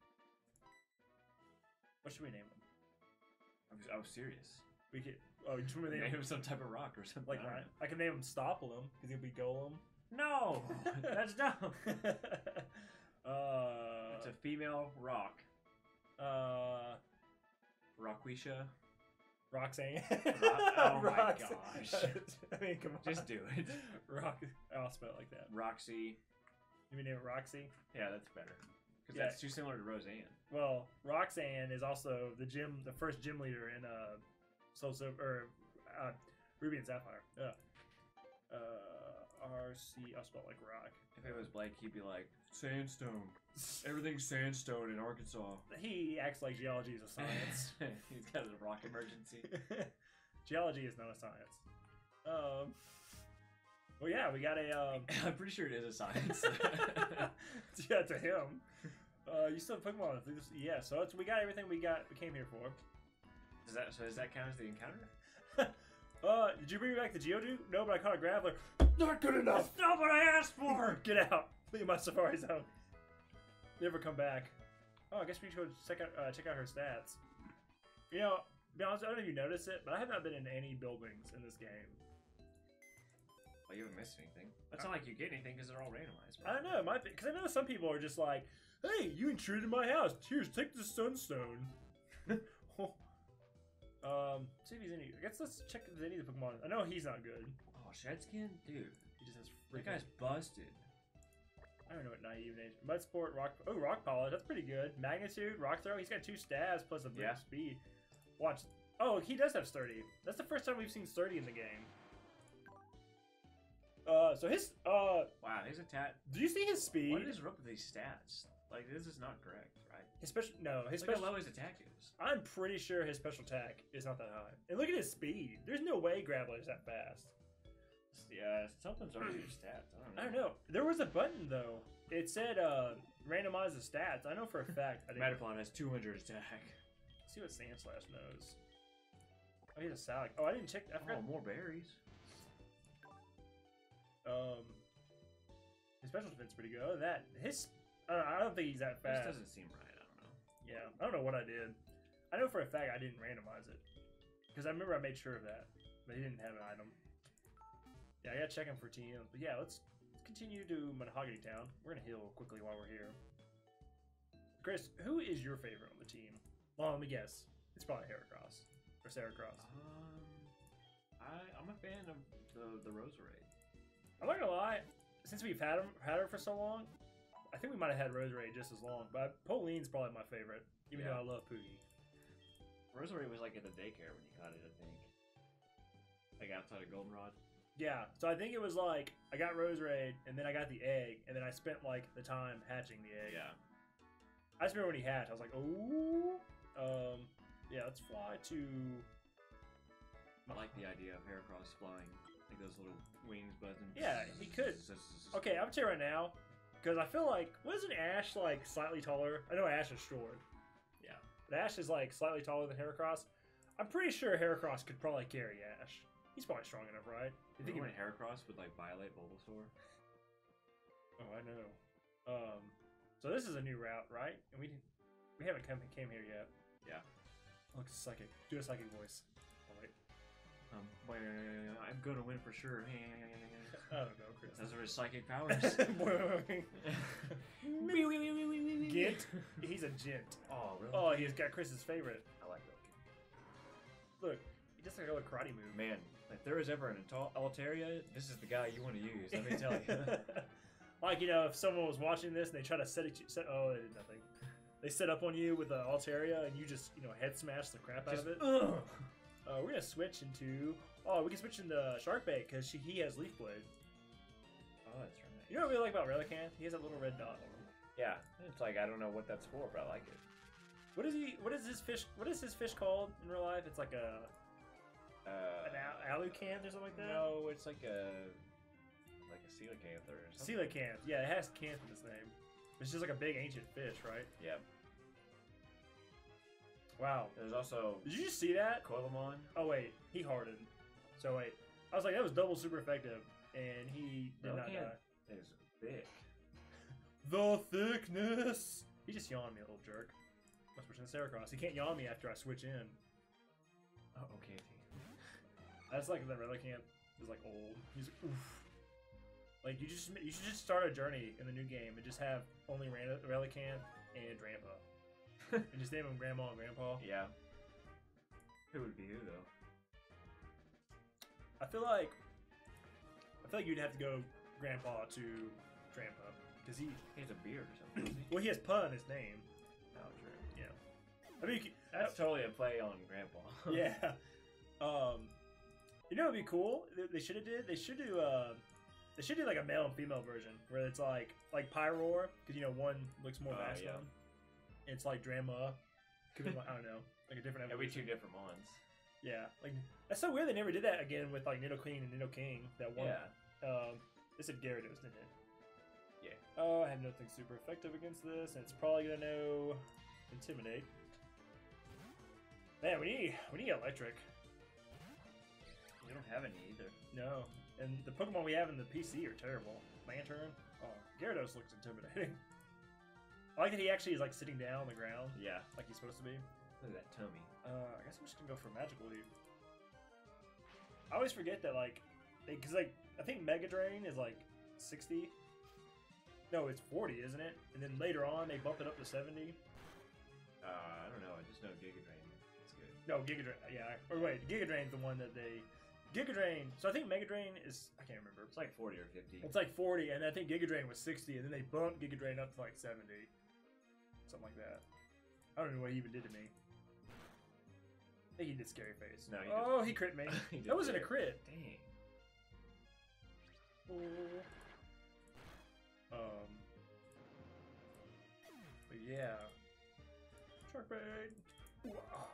what should we name him? I was, I was serious. We could. Oh, you want me to Name name him him some type of rock or something. like I don't Ryan? I can name him Stoppalum because he'll be Golem. know. No, that's dumb. uh, It's a female rock. uh, Rockwisha. Roxanne. oh my Roxanne. gosh. I mean, come on. Just do it. Rock. I'll spell it like that. Roxy. You mean name it Roxy? Yeah, that's better. Because Yeah. that's too similar to Roseanne. Well, Roxanne is also the gym, the first gym leader in uh, Soul Silver or uh, Ruby and Sapphire. Yeah. Uh, R C. I'll spell it like rock. If it was Blake, he'd be like, sandstone. Everything's sandstone in Arkansas. He acts like geology is a science. He's got a rock emergency. Geology is not a science. Um. Well, yeah, we got a. Um, I'm pretty sure it is a science. yeah, to him. Uh, you still have Pokemon. Yeah, so it's, we got everything we got. We came here for. Does that so does that count as the encounter? uh, did you bring me back the Geodude? No, but I caught a Graveler. Not good enough. That's not what I asked for. Get out. Leave my Safari Zone. Never come back. Oh, I guess we should go check out uh, check out her stats. You know, to be honest, I don't know if you noticed it, but I have not been in any buildings in this game. Well, you haven't missed anything. It's not like you get anything because they're all randomized. I don't know, it might be because I know some people are just like, "Hey, you intruded my house. Here's, take the Sunstone." um, see if he's any. I guess let's check if any of the Pokemon. I know he's not good. Oh, Shedskin, dude, He just has that freaking. guy's busted. I don't know what naive name. Mud Sport, Rock. Oh, Rock Polish. That's pretty good. Magnitude, Rock Throw. He's got two stabs plus a big Yeah. speed. Watch. Oh, he does have Sturdy. That's the first time we've seen Sturdy in the game. Uh, so his uh, Wow, his attack. do you see his speed? What is up with these stats? Like, this is not correct, right? His special? No, his Look how special. low his attack is. I'm pretty sure his special attack is not that high. And look at his speed. There's no way Graveler is that fast. Yeah, something's wrong with your stats. I don't know. I don't know. There was a button though. It said uh, randomize the stats. I know for a fact. I didn't Metapon has two hundred attack. see what Sandslash knows. Oh, he's a Salic. Oh, I didn't check. I forgot. Oh, more berries. Um, his special defense is pretty good. Other than that, his I don't, know, I don't think he's that This fast. doesn't seem right. I don't know. Yeah, I don't know what I did. I know for a fact I didn't randomize it because I remember I made sure of that, but he didn't have an item. Yeah, I gotta check him for T Ms. But yeah, let's, let's continue to Mahogany Town. We're gonna heal quickly while we're here. Chris, who is your favorite on the team? Well, let me guess. It's probably Heracross or Saracross. Um, I I'm a fan of the the Roserade. I'm not gonna lie. Since we've had him had her for so long, I think we might have had Roserade just as long. But Pauline's probably my favorite, even Yeah. though I love Poogie. Roserade was like at the daycare when you got it, I think. Like outside of Goldenrod. Yeah, so I think it was like I got Roserade, and then I got the egg, and then I spent like the time hatching the egg. Yeah. I just remember when he hatched, I was like, oh. Um, yeah, let's fly to. I like the idea of Heracross flying, like those little wings buzzing. Yeah, he could. Okay, I'm gonna tell you right now, because I feel like wasn't Ash like slightly taller? I know Ash is short. Yeah. But Ash is like slightly taller than Heracross. I'm pretty sure Heracross could probably carry Ash. He's probably strong enough, right? You think You he think when Heracross would like violate Bulbasaur? Oh, I know. Um, so this is a new route, right? And we didn't, we haven't come came here yet. Yeah. Look, psychic. Do a psychic voice. Oh, wait. Um, well, I'm gonna win for sure. I don't know, Chris. Those are his psychic powers. Gint. He's a gent. Oh, really? Oh, he's got Chris's favorite. I like that. Look, he does like a little karate move. Man, if there was ever an Alta- Altaria, this is the guy you want to use. Let me tell you. Like, you know, if someone was watching this and they try to set it, set, oh, they did nothing. They set up on you with the Altaria and you just, you know, head smash the crap out Just, of it. ugh. Uh, we're gonna switch into. Oh, we can switch into Sharkbait because he has Leaf Blade. Oh, that's right. You know what I really like about Relicanth? He has that little red dot on him. Yeah, it's like I don't know what that's for, but I like it. What is he? What is his fish? What is his fish called in real life? It's like a Uh, an al- alucanth or something like that. no, it's like a like a coelacanth or something. Coelacanth. Yeah, it has canth in its name. It's just like a big ancient fish, right? Yeah. Wow. There's also Did you just see that? Coilamon. Oh wait, he hardened. So wait, I was like, that was double super effective, and he did not Relicanth die. is thick. The thickness. He just yawned me, a little jerk. I'm switching to Heracross. He can't yawn me after I switch in. Oh, okay. That's like the Relicanth is like old. He's oof. Like you just you should just start a journey in the new game and just have only Ran- Relicanth and Grandpa. And just name them Grandma and Grandpa. Yeah. Who would be who though? I feel like I feel like you'd have to go Grandpa to Grandpa because he He has a beard or something. doesn't he? well he has Pun in his name. Oh, true. Yeah. I mean, you can- That's totally a play on Grandpa. yeah. Um, you know, what'd be cool? They- They should have did. They should do. Uh, they should do like a male and female version where it's like like Pyroar because you know one looks more Oh, masculine. yeah. It's like Drama. Could be like, I don't know, like a different. It'll be evolution. two different ones. Yeah, like that's so weird. They never did that again with like Nidoqueen and Nidoking. That one. Yeah. Um, they said Gyarados, didn't it? Yeah. Oh, I have nothing super effective against this, and it's probably gonna know Intimidate. Man, we need we need electric. We don't have any either. No, and the Pokemon we have in the P C are terrible. Lantern. Oh, Gyarados looks intimidating. I like that he actually is like sitting down on the ground, Yeah. like he's supposed to be. Look at that tummy. Uh, I guess I'm just gonna go for Magical Leaf. I always forget that like, because like I think Mega Drain is like sixty. No, it's forty, isn't it? And then later on they bump it up to seventy. Uh, I don't know. I just know Giga Drain. It's good. No, Giga Drain. Yeah, or wait, Giga Drain's the one that they. Giga Drain. So I think Mega Drain is. I can't remember. It's like forty or fifty. It's like forty, and I think Giga Drain was sixty, and then they bumped Giga Drain up to like seventy. Something like that. I don't know what he even did to me. I think he did Scary Face. No, he oh, he crit me. He did That wasn't a there. crit. Dang. Um. But yeah. Shark bait. Wow.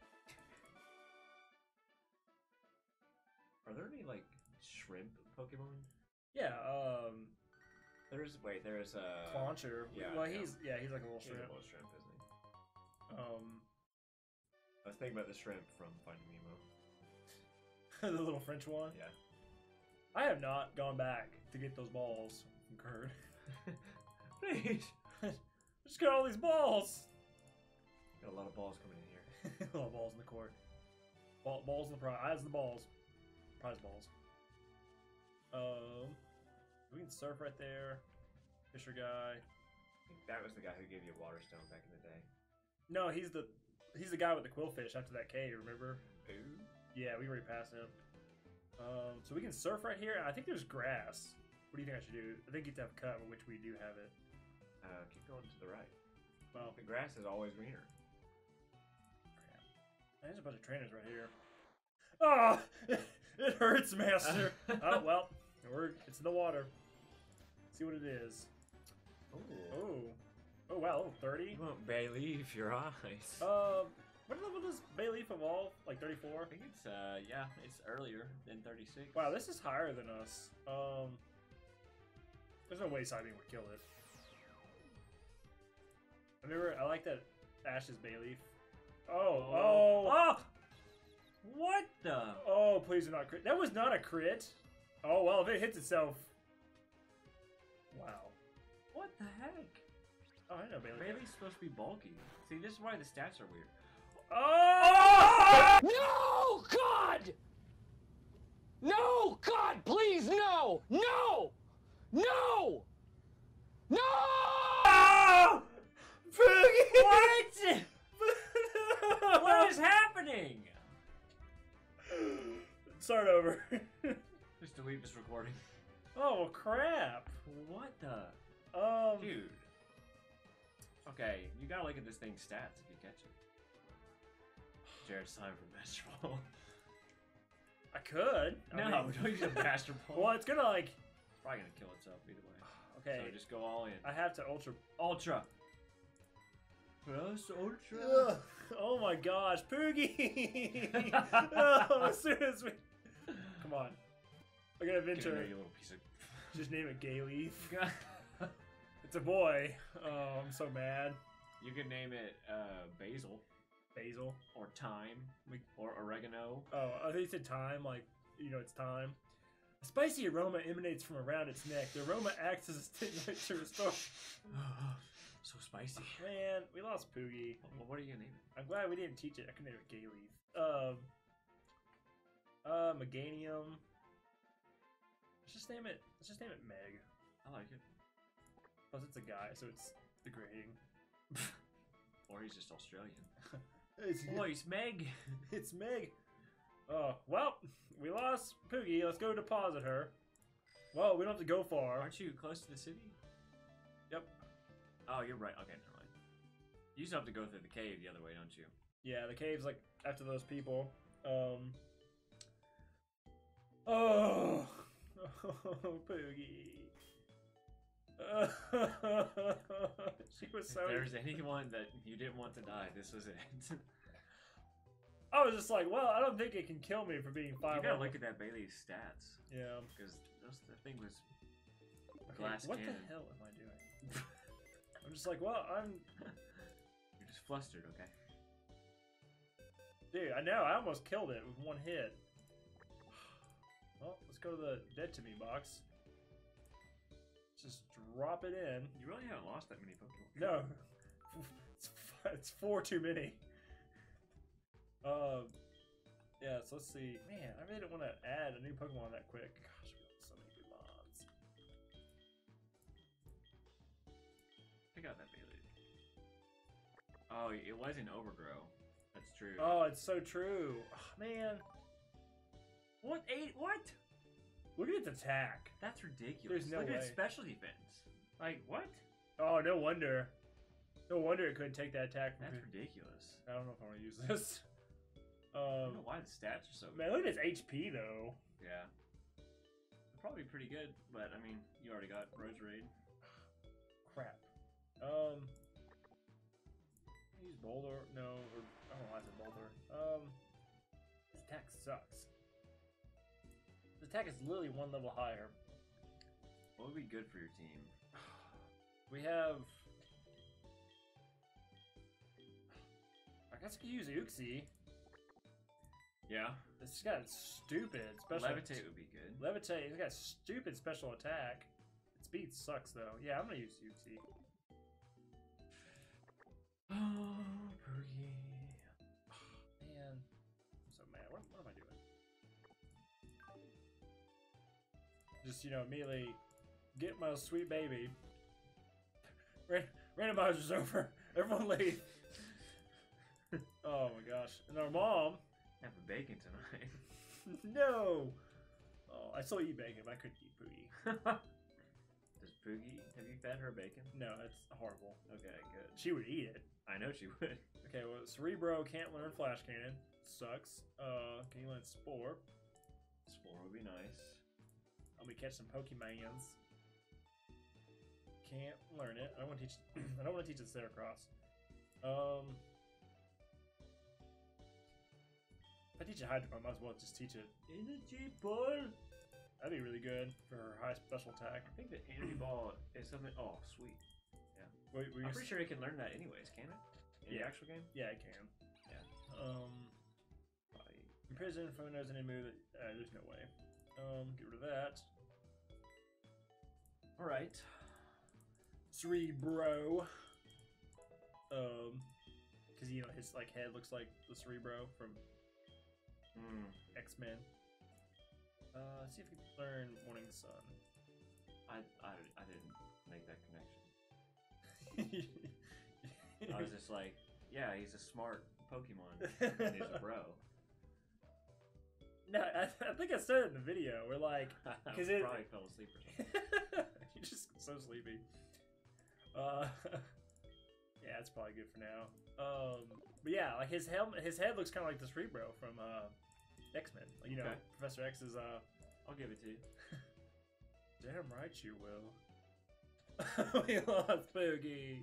Are there any like shrimp Pokemon? Yeah. Um. There's wait. There's a. Clauncher. yeah, Well, yeah. he's yeah. He's like a little He's a shrimp. little shrimp, isn't he? Um. I was thinking about the shrimp from Finding Nemo. The little French one. Yeah. I have not gone back to get those balls from Kurt. Please. Just got all these balls. Got a lot of balls coming in here. A lot of balls in the court. Ball, balls in the prize. Eyes in the balls. Prize balls. Um, we can surf right there. Fisher guy. I think that was the guy who gave you a water stone back in the day. No, he's the he's the guy with the quillfish after that cave. Remember? Ooh. Yeah, we already passed him. Um, so we can surf right here. I think there's grass. What do you think I should do? I think you have to have cut, which we do have it. Uh, keep going to the right. Well, The grass is always greener. there's a bunch of trainers right here. Ah, it hurts, Master. Oh well, we're it's in the water. See what it is. Ooh. Oh, oh wow, level thirty. You won't Bayleaf your eyes. Um, what level does Bayleaf evolve? Like thirty-four. I think it's uh yeah, it's earlier than thirty-six. Wow, this is higher than us. Um, there's no way Psybeam would kill it. I remember, I like that Ash's Bayleaf. Oh, oh, Oh! What the? oh! Please do not crit. That was not a crit. Oh well, if it hits itself. Wow. What the heck? Oh, I know Bayleaf. Bayleaf's supposed to be bulky. See, this is why the stats are weird. Oh! No, God! No, God, please, no! No! No! No! Oh! Poogie! What? What is happening? Start over. Just delete this recording. Oh crap! What the? Um, Dude. Okay, you gotta look at this thing's stats if you catch it. Jared's time for Master Ball. I could. I No, mean- don't use a Master Ball. Well, it's gonna like. It's probably gonna kill itself either way. Okay, So just go all in. I have to ultra. Ultra. Plus Ultra. Ugh. Oh my gosh, Poogie! Oh, as soon as we. Come on. I gotta Get in there, venture. you little piece of. Just name it Gay Leaf. It's a boy. Oh, I'm so mad. You could name it uh, Basil. Basil. or thyme, We- or oregano. Oh, I think you said time, like, you know, it's time. A spicy aroma emanates from around its neck. The aroma acts as a stimulant to restore. So spicy. Man, we lost Poogie. Well, what are you gonna name it? I'm glad we didn't teach it. I can name it Gayleaf. Um, uh, Meganium. Let's just name it. Let's just name it Meg. I like it. Plus, it's a guy, so it's degrading. Or he's just Australian. It's, Oh, he's Meg. it's Meg. Oh, well, we lost Poogie. Let's go deposit her. Well, we don't have to go far. Aren't you close to the city? Yep. Oh, you're right. Okay, never mind. You still have to go through the cave the other way, don't you? Yeah, the cave's like after those people. Um. Oh, oh Poogie. She was so. If there's anyone that you didn't want to die, this was it. I was just like, well, I don't think it can kill me for being five. You gotta level. look at that Bailey's stats, Yeah. because the thing was Okay, glass what cannon. the hell am I doing? I'm just like, well, I'm. You're just flustered, okay? Dude, I know. I almost killed it with one hit. Well, let's go to the dead to me box. Just drop it in. You really haven't lost that many Pokemon. No, it's, f- it's four too many. Um, yeah. So let's see. Man, I really don't want to add a new Pokemon that quick. Gosh, we got so many good mons. Pick out that Bailey. Oh, it was an Overgrow. That's true. Oh, it's so true. Oh, man, What? Eight? What? look at its attack. That's ridiculous. There's no Look at its way. special defense. Like, what? Oh, no wonder. No wonder it couldn't take that attack. From That's me. ridiculous. I don't know if I want to use this. I don't Um, know why the stats are so man, look at its H P though. Yeah. They're probably pretty good, but I mean, you already got Roserade. Crap. Um, use Boulder. No, or I don't know why I said Boulder. Um, this attack sucks. This attack is literally one level higher. What would be good for your team? We have. I guess I could use Uxie. Yeah. It's got stupid special. Levitate would be good. Levitate. It's got stupid special attack. Its speed sucks though. Yeah, I'm gonna use Uxie. Oh, Poogie. Man, I'm so mad. What, what am I doing? Just, you know, immediately get my sweet baby. Ran- randomizer's over. Everyone leave. Oh my gosh. And our mom. Have a bacon tonight. No. Oh, I still eat bacon, but I couldn't eat Poogie. Does Poogie, have you fed her bacon? No, that's horrible. Okay, good. She would eat it. I know she would. Okay, well, Cerebro can't learn Flash Cannon. Sucks. Uh, can you learn Spore? Spore would be nice. Let me catch some Pokemons. Can't learn it. I don't want to teach. I don't want to teach it Heracross. Um, if I teach it Hydro, I might as well just teach it Energy Ball! That'd be really good for her high special attack. I think the Energy Ball is something. Oh, sweet. Wait, we I'm pretty sure it can learn that anyways, can it? In Yeah. the actual game? Yeah, it can. Yeah. Um, Probably. Imprison, phone knows any move. That, uh, there's no way. Um, get rid of that. Alright. Cerebro. Um, because you know his like head looks like the Cerebro from Hmm. X Men. Uh, let's see if we can learn Morning Sun. I, I, I didn't make that connection. I was just like, yeah, he's a smart Pokemon. And he's a bro. No, I, I think I said it in the video. We're like, I because it probably fell asleep or something. you're just so sleepy. Uh, yeah, it's probably good for now. Um, but yeah, like his helmet, his head looks kind of like the Cerebro from uh, X Men. Like, you know, Okay. Professor X is uh. I'll give it to you. Damn right you will. We lost Poogie.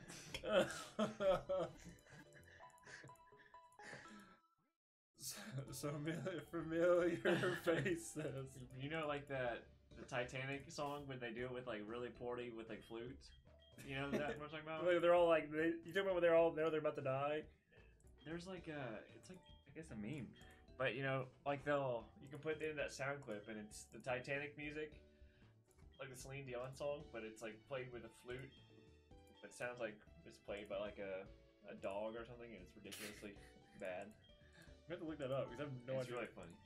so, so familiar, familiar faces. You know, like that the Titanic song when they do it with like really poorly with like flutes. You know that what I'm talking about? Like, they're all like, they, you talking about when they're all know they're about to die? there's like a, it's like I guess a meme, but you know, like they'll you can put in that sound clip and it's the Titanic music, like the Celine Dion song, but it's like played with a flute. It sounds like it's played by like a a dog or something, and it's ridiculously bad. I have to look that up because I have no It's idea. really funny.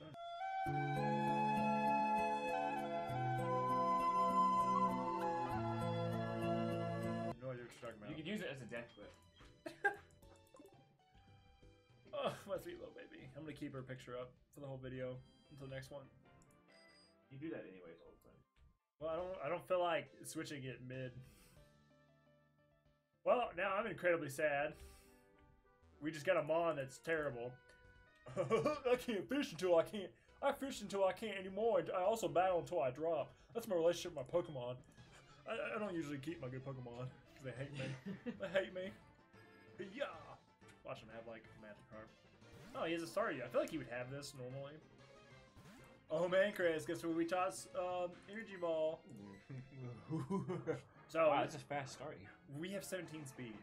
No idea what you're talking about. You could use it as a death clip. Oh, my sweet little baby. I'm gonna keep her picture up for the whole video until the next one. You do that anyways all the time. Well, I don't. I don't feel like switching it mid. Well, now I'm incredibly sad. We just got a mon that's terrible. I can't fish until I can't. I fish until I can't anymore, and I also battle until I drop. That's my relationship with my Pokemon. I, I don't usually keep my good Pokemon because they hate me. They hate me. But yeah. Watch him have like Magikarp. Oh, he has a Staryu. I feel like he would have this normally. Oh man, Chris, guess what we toss? Um, Energy Ball. So Wow, that's a fast start. we have seventeen speed.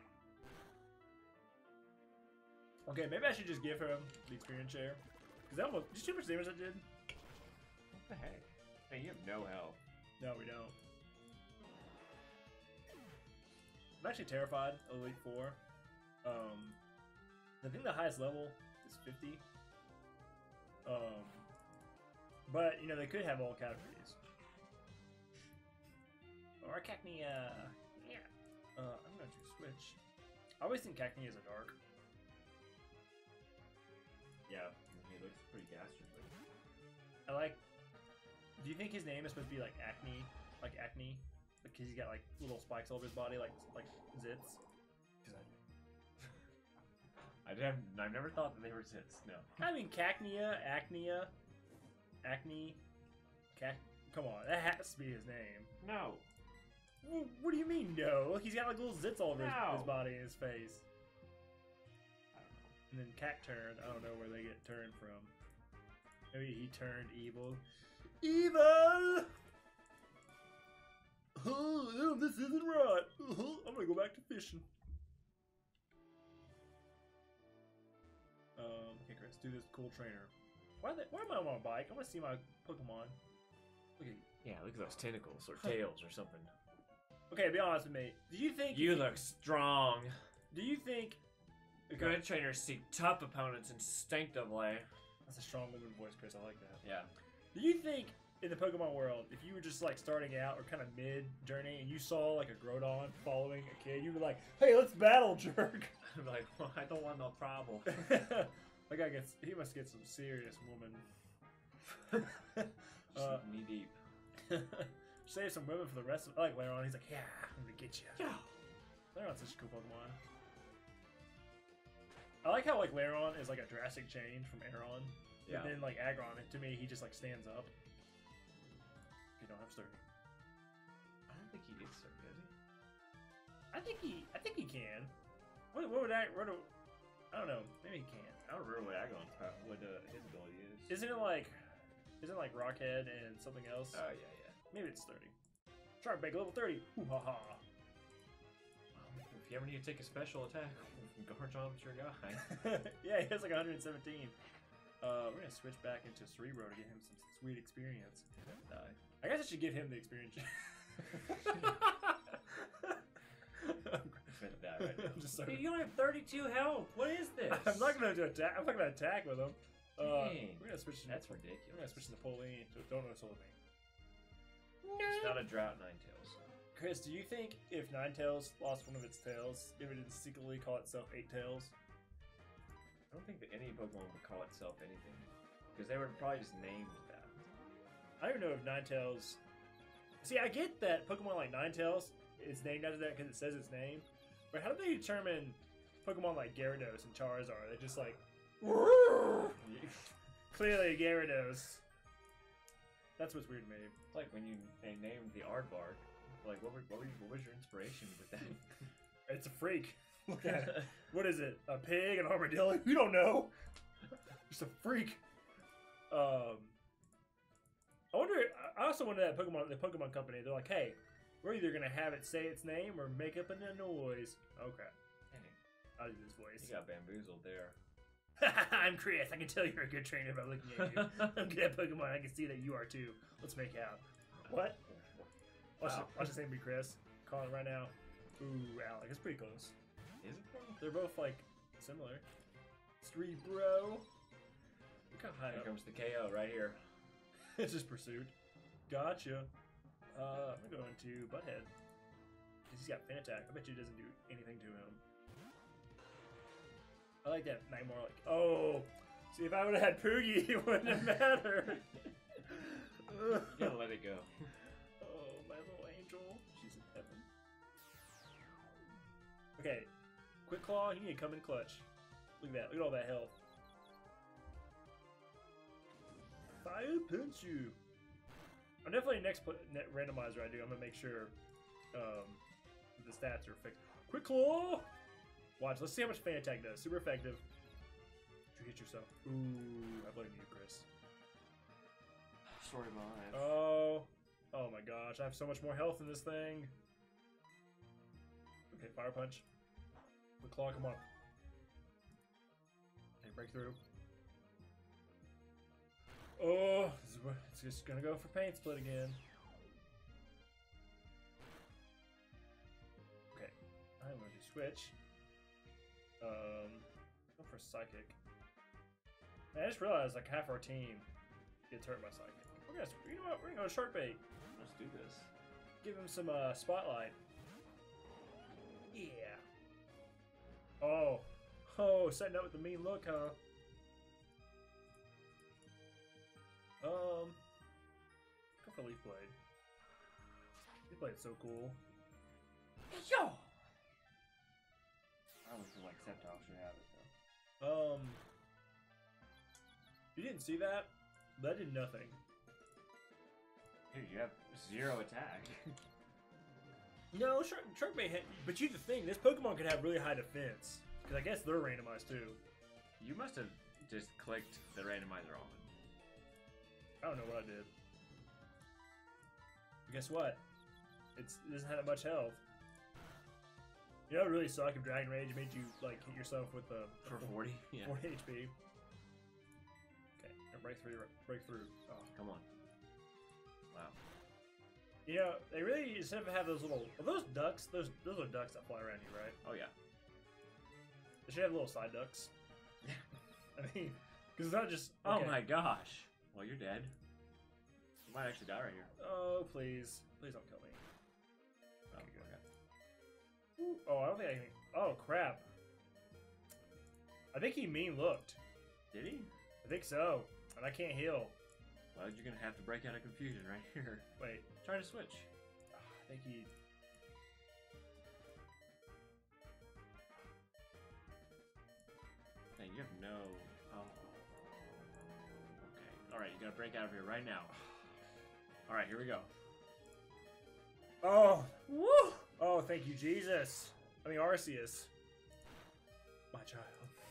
Okay, maybe I should just give him the experience share. Cause that almost, did you see how much damage that did? What the heck? Hey, you have no health. No, we don't. I'm actually terrified of Elite Four. Um, I think the highest level is fifty. Um, but you know they could have all categories. Or Cacnea. Yeah. Uh, I'm going to switch. I always think Cacnea is a dark. Yeah, he looks pretty ghastly. I like. Do you think his name is supposed to be like Acne, like Acne, because he's got like little spikes all over his body, like like zits? I didn't. I've never thought that they were zits. No. I mean, Cacnea, Acnea, Acne, Cac. Come on, that has to be his name. No. Well, what do you mean, no? Look, he's got like little zits all over his, No. his body and his face. I don't know. And then Cacturn, I don't know where they get turned from. Maybe he turned evil. Evil! Oh, no, this isn't right. I'm gonna go back to fishing. Um, okay, Chris, do this cool trainer. Why, they, why am I on my bike? I want to see my Pokemon. Look at Yeah, look at those tentacles or tails or something. Okay, be honest with me. Do you think You look strong. Do you think? Good trainers seek tough opponents instinctively. That's a strong woman voice, Chris. I like that. Yeah. Do you think in the Pokemon world, if you were just like starting out or kind of mid journey, and you saw like a Groudon following a kid, you'd be like, "Hey, let's battle, jerk!" I'm like, well, I don't want no trouble. That guy gets. He must get some serious woman. uh, Knee deep. save some women for the rest of. I like Lairon. He's like, "Yeah, I'm gonna get you." Yeah. Lairon's such a cool Pokemon. I like how like Lairon is like a drastic change from Aeron. Yeah. And then like Aggron, to me, he just like stands up. You don't have Sturdy. I don't think he gets so good. I think he. I think he can. What, what would I? What do, I don't know. Maybe he can. I don't remember what Agon's power, what uh, his ability is. Isn't it like? Isn't it like Rockhead and something else? Oh yeah, yeah. Maybe it's thirty. Shark Bait level thirty. Ooh ha ha. If you ever need to take a special attack, Garchomp's your guy. Yeah, he has like one hundred seventeen. Uh, we're gonna switch back into Cerebro to get him some sweet experience. Die. I guess I should give him the experience. Gonna die right now. I'm just so. Hey, you only have thirty-two health. What is this? I'm not gonna do attack. I'm not gonna attack with him. Uh, Dang. we're gonna switch. To, That's We're gonna ridiculous. switch to Pauline. So don't insult me. It's not a drought Ninetales. Chris, do you think if Ninetales lost one of its tails, it would secretly call itself Eight Tails? I don't think that any Pokemon would call itself anything. Because they were probably just named that. I don't even know if Ninetales. See, I get that Pokemon like Ninetales is named after that because it says its name. But how do they determine Pokemon like Gyarados and Charizard? They just like. Clearly, Gyarados. That's what's weird to me. It's like when you they named the Aardvark. Like, what, were, what, were you, what was your inspiration with that? It's a freak. Look at it. What is it? A pig? An armadillo? You don't know. Just a freak. Um, I wonder. I also wonder that Pokemon, the Pokemon Company, they're like, hey, we're either gonna have it say its name or make up a noise. Okay. Dang. I'll do this voice. You got bamboozled there. I'm Chris. I can tell you're a good trainer by looking at you. I'm good at Pokemon. I can see that you are too. Let's make out. What? Watch, Wow. the, watch the same be Chris. Calling it right now. Ooh, Alec. It's pretty close. Is it? They're both like similar. Street bro. Look how high Here up. comes the K O right here. It's just pursuit. Gotcha. Uh, I'm going to Butthead. He's got Fin Attack. I bet you it doesn't do anything to him. I like that Nightmare. Like, oh, see, if I would have had Poogie, it wouldn't have mattered. You gotta let it go. Oh, my little angel. She's in heaven. Okay. Quick Claw, you need to come in clutch. Look at that. Look at all that health. Fire punch you. I'm definitely next pl- net randomizer I do. I'm gonna make sure um, the stats are fixed. Quick Claw! Watch, let's see how much Fan Attack does. Super effective. Did you hit yourself? Ooh, I blame you, Chris. Story of my life. Oh, oh my gosh, I have so much more health in this thing. Okay, Fire Punch. Quick Claw, come on. Okay, breakthrough. Oh, this is where- it's just gonna go for Paint Split again. Okay, I'm going to switch. Um, go for Psychic. Man, I just realized like half our team gets hurt by Psychic. We're gonna, you know what? We're gonna go Shark Bait. Let's do this. Give him some uh, spotlight. Yeah. Oh, oh, setting up with the mean look, huh? Um, go for Leaf Blade. Leaf Blade's so cool. Yo! I don't feel like Sceptile should have it though. Um, you didn't see that? That did nothing. Dude, you have zero attack. No, Shark, Shark Bait hit, but you the thing, this Pokemon could have really high defense. Because I guess they're randomized too. You must have just clicked the randomizer on. I don't know what I did. But guess what? It's, it doesn't have that much health. You know, it would really suck if Dragon Rage made you like hit yourself with the For forty? Yeah. forty H P. Okay, now break through, break through. Oh. Come on. Wow. You know, they really instead of have those little are those ducks. Those those are ducks that fly around you, right? Oh yeah. They should have little side ducks. I mean, because it's not just. Oh okay. my gosh. Well, you're dead. You might actually die right here. Oh please, please don't kill me. Oh, Okay, good. okay. Ooh, oh, I don't think I can. Oh crap! I think he mean looked. Did he? I think so, and I can't heal. Well, you're gonna have to break out of confusion right here. Wait, Try to switch. I think he. Hey, you have no. Oh. Okay. All right, you gotta break out of here right now. All right, here we go. Oh, woo! Oh, thank you, Jesus. I mean, Arceus. My child.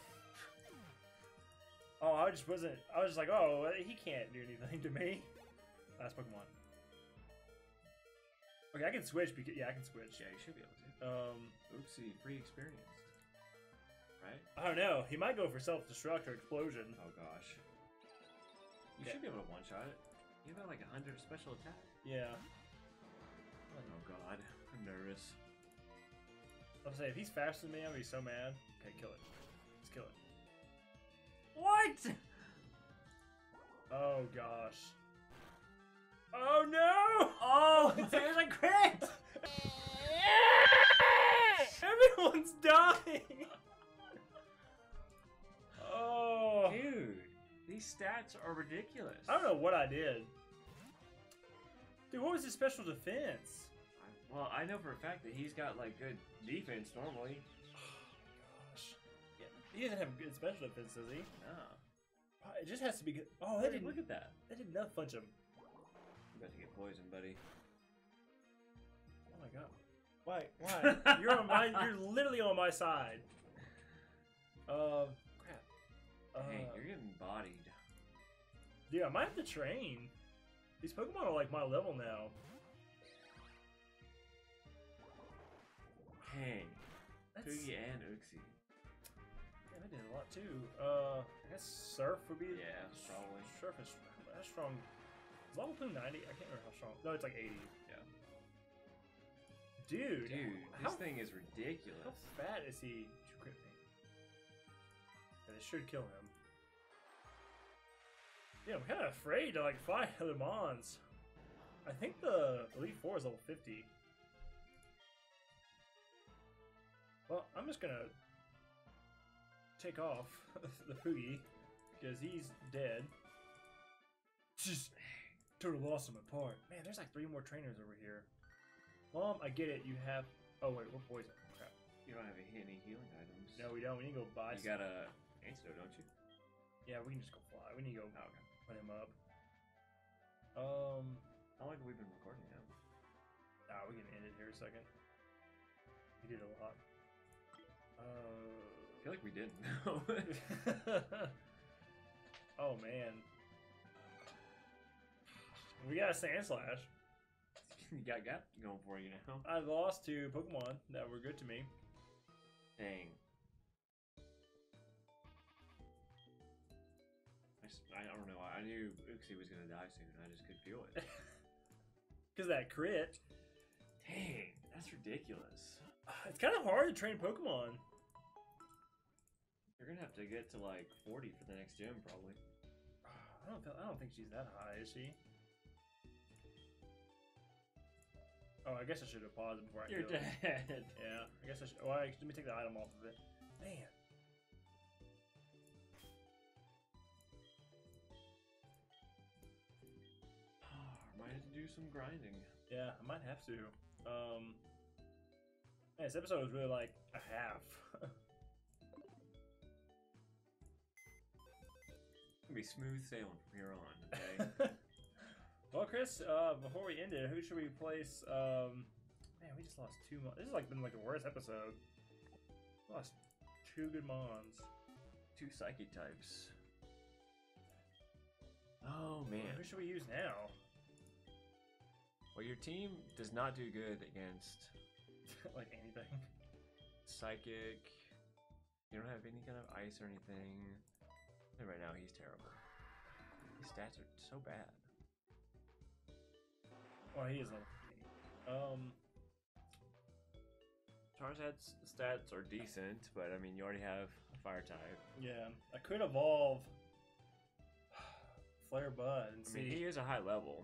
Oh, I just wasn't. I was just like, oh, he can't do anything to me. Last Pokemon. Okay, I can switch because yeah, I can switch. Yeah, you should be able to. Um, Oopsie, free experienced. Right? I don't know. He might go for self-destruct or explosion. Oh gosh. You Okay. should be able to one-shot it. You have like a hundred special attack. Yeah. Oh god, I'm nervous. I'm saying if he's faster than me, I'm gonna be so mad. Okay, kill it. Let's kill it. What? Oh gosh. Oh no! Oh, there's a crit! Everyone's dying. Oh. Dude, these stats are ridiculous. I don't know what I did. Dude, what was his special defense? I- Well, I know for a fact that he's got like good defense normally. Gosh. Yeah, he doesn't have good special defense, does he? No. Oh, it just has to be good. Oh, that didn't Look at that. That did not punch him. You about to get poisoned, buddy. Oh my god. Why? Why? You're on my. You're literally on my side. Um. Crap. Uh, Dang, you're getting bodied. Dude, I might have to train. These Pokemon are like my level now. Dang. That's Poogie and Uxie. did a lot too. Uh, I guess Surf would be. Yeah, probably. Surf is that's strong. Is level two ninety? I can't remember how strong. No, it's like eighty. Yeah. Dude. Dude, how, this thing is ridiculous. How fat is he? You crit me. Yeah, they should kill him. Yeah, I'm kind of afraid to like fight other mons. I think the Elite Four is level fifty. Well, I'm just gonna take off the Poogie because he's dead. Just total lost him apart. Man, there's like three more trainers over here. Mom, I get it. You have. Oh wait, we're poisoned. Crap. You don't have any healing items. No, we don't. We need to go buy. You some. got a antidote, don't you? Yeah, we can just go fly. We need to go Oh, okay. put him up. Um. How long have we been recording now? Ah, we can end it here a second. We did a lot. Uh. I feel like we didn't. Oh man. We got a Sand Slash. You got got going for you now. I lost to Pokemon that were good to me. Dang. I, s- I don't know. I knew Uxie was gonna die soon. I just could feel it. Because that crit. Dang, that's ridiculous. It's kind of hard to train Pokemon. You're gonna have to get to like forty for the next gym, probably. I don't. Feel, I don't think she's that high, is she? Oh, I guess I should have paused before I You're killed her. dead. Yeah, I guess I should. Well, I, let me take the item off of it. Man. Might have to do some grinding. Yeah, I might have to. Um. Man, this episode was really like a half. It'll be smooth sailing from here on. Okay. Well, Chris, uh, before we end it, who should we place? Um, man, we just lost two. Mon- this has like been like the worst episode. Lost two good mons. Two psychic types. Oh man. Who should we use now? Well, your team does not do good against Like anything. psychic. You don't have any kind of ice or anything. And right now, he's terrible. His stats are so bad. Oh, he is level fifteen. Um, Charizard's stats are decent, but I mean, you already have a fire type. yeah, I could evolve Flare Bud and I see. mean, he is a high level.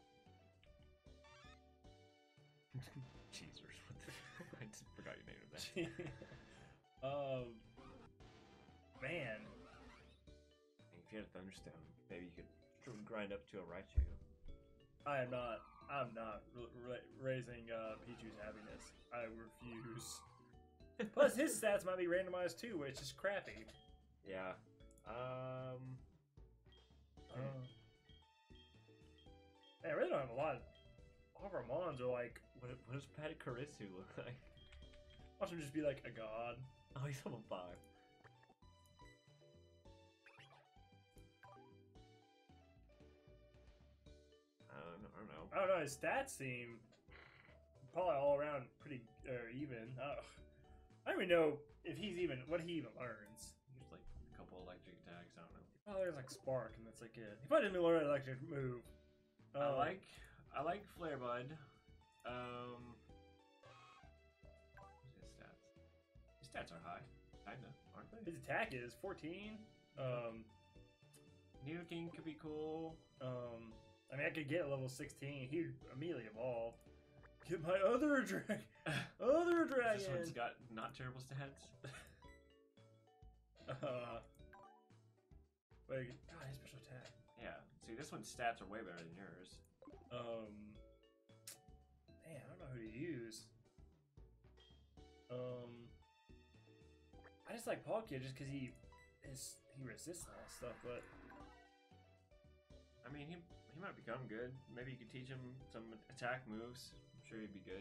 Jesus, what the I just forgot your name of that. um, man, If you had a Thunderstone, maybe you could grind up to a Raichu. I am not. I'm not ra- ra- raising uh, Pichu's happiness. I refuse. Plus, his stats might be randomized too, which is crappy. Yeah. Um. Uh, man, I really don't have a lot. All of our mons are like. What, what does Patty Karisu look like? Watch him just be like a god. Oh, he's level five. I don't know. I don't know. I don't know. His stats seem probably all around pretty uh, even. Ugh. I don't even know if he's even what he even learns. There's like a couple electric attacks. I don't know. Oh, there's like Spark, and that's like it. He probably didn't learn an electric move. I Um, like I like Flare Bud. Um, what's his stats? His stats are high, kinda, aren't they? his attack is fourteen. Um, Nidoking could be cool. um, I mean, I could get level sixteen. He'd immediately evolve. Get my other dragon. Other dragon. This one's got not terrible stats. Uh, wait, God, his special attack. Yeah. See, this one's stats are way better than yours. Um, man, I don't know who to use. Um, I just like Palkia just because he is he resists all that stuff, but I mean, he he might become good. Maybe you could teach him some attack moves. I'm sure he'd be good.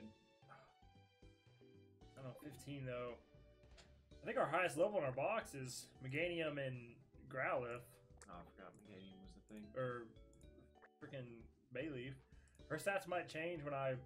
I don't know, fifteen though. I think our highest level in our box is Meganium and Growlithe, Oh, I forgot Meganium was the thing. or freaking Bayleaf. Her stats might change when I.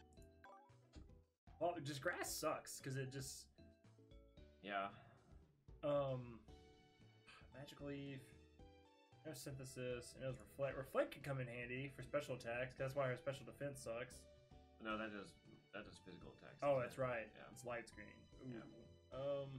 Well, just grass sucks because it just Yeah. Um, Magic Leaf. No Synthesis. And it was Reflect. Reflect could come in handy for special attacks. 'Cause that's why her special defense sucks. No, that does that does physical attacks. Oh, doesn't that's it? right. Yeah. It's light screen. Ooh. Yeah. Um.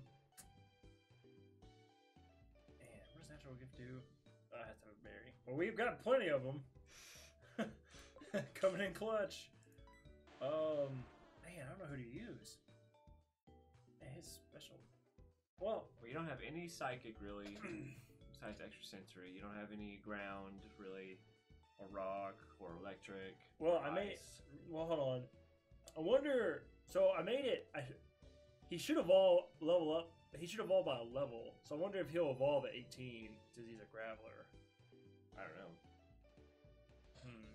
Man, what does Natural Gift do? Oh, I have to have a berry. Well, we've got plenty of them. Coming in clutch. Um. Man, I don't know who to use. Man, his special. Well, Well, you don't have any psychic really, besides extrasensory. You don't have any ground really, or rock, or electric. well, or I made. ice. Well, hold on. I wonder. So I made it. I, he should evolve level up. He should evolve by a level. So I wonder if he'll evolve at eighteen since he's a Graveler. I don't know. Hmm.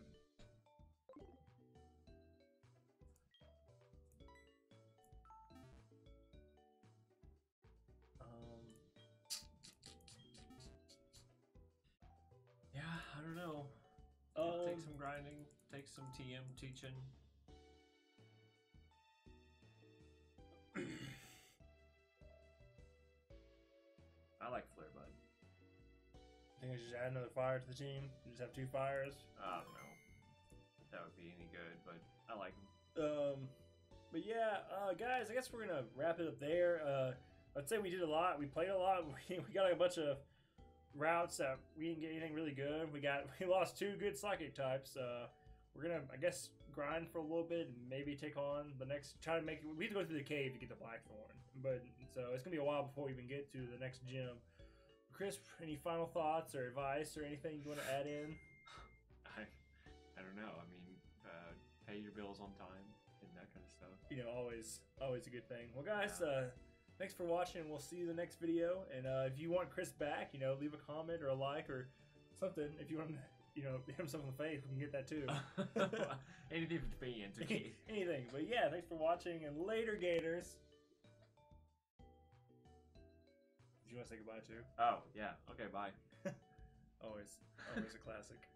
Um. Yeah, I don't know. Um, take some grinding. Take some T M teaching. I like Flare Bud. I think I should just add another fire to the team. Just have two fires. I don't know if that would be any good, but I like them. Um, but yeah, uh, guys, I guess we're gonna wrap it up there. Uh, I'd say we did a lot. We played a lot. We, we got a bunch of routes that we didn't get anything really good. We got we lost two good psychic types. Uh, we're gonna, I guess, grind for a little bit and maybe take on the next. Try to make it. We have to go through the cave to get the Blackthorn, but so it's gonna be a while before we even get to the next gym. Chris, any final thoughts or advice or anything you want to add in? I, I don't know. I mean, uh, pay your bills on time and that kind of stuff. You know, always, always a good thing. Well, guys, uh, thanks for watching. We'll see you in the next video. And uh, if you want Chris back, you know, leave a comment or a like or something. If you want him, you know, hit him something in the face, we can get that too. Anything to be into. Anything. But yeah, thanks for watching and later, Gators. Did you want to say goodbye too? Oh, yeah. Okay, bye. Always, always a classic.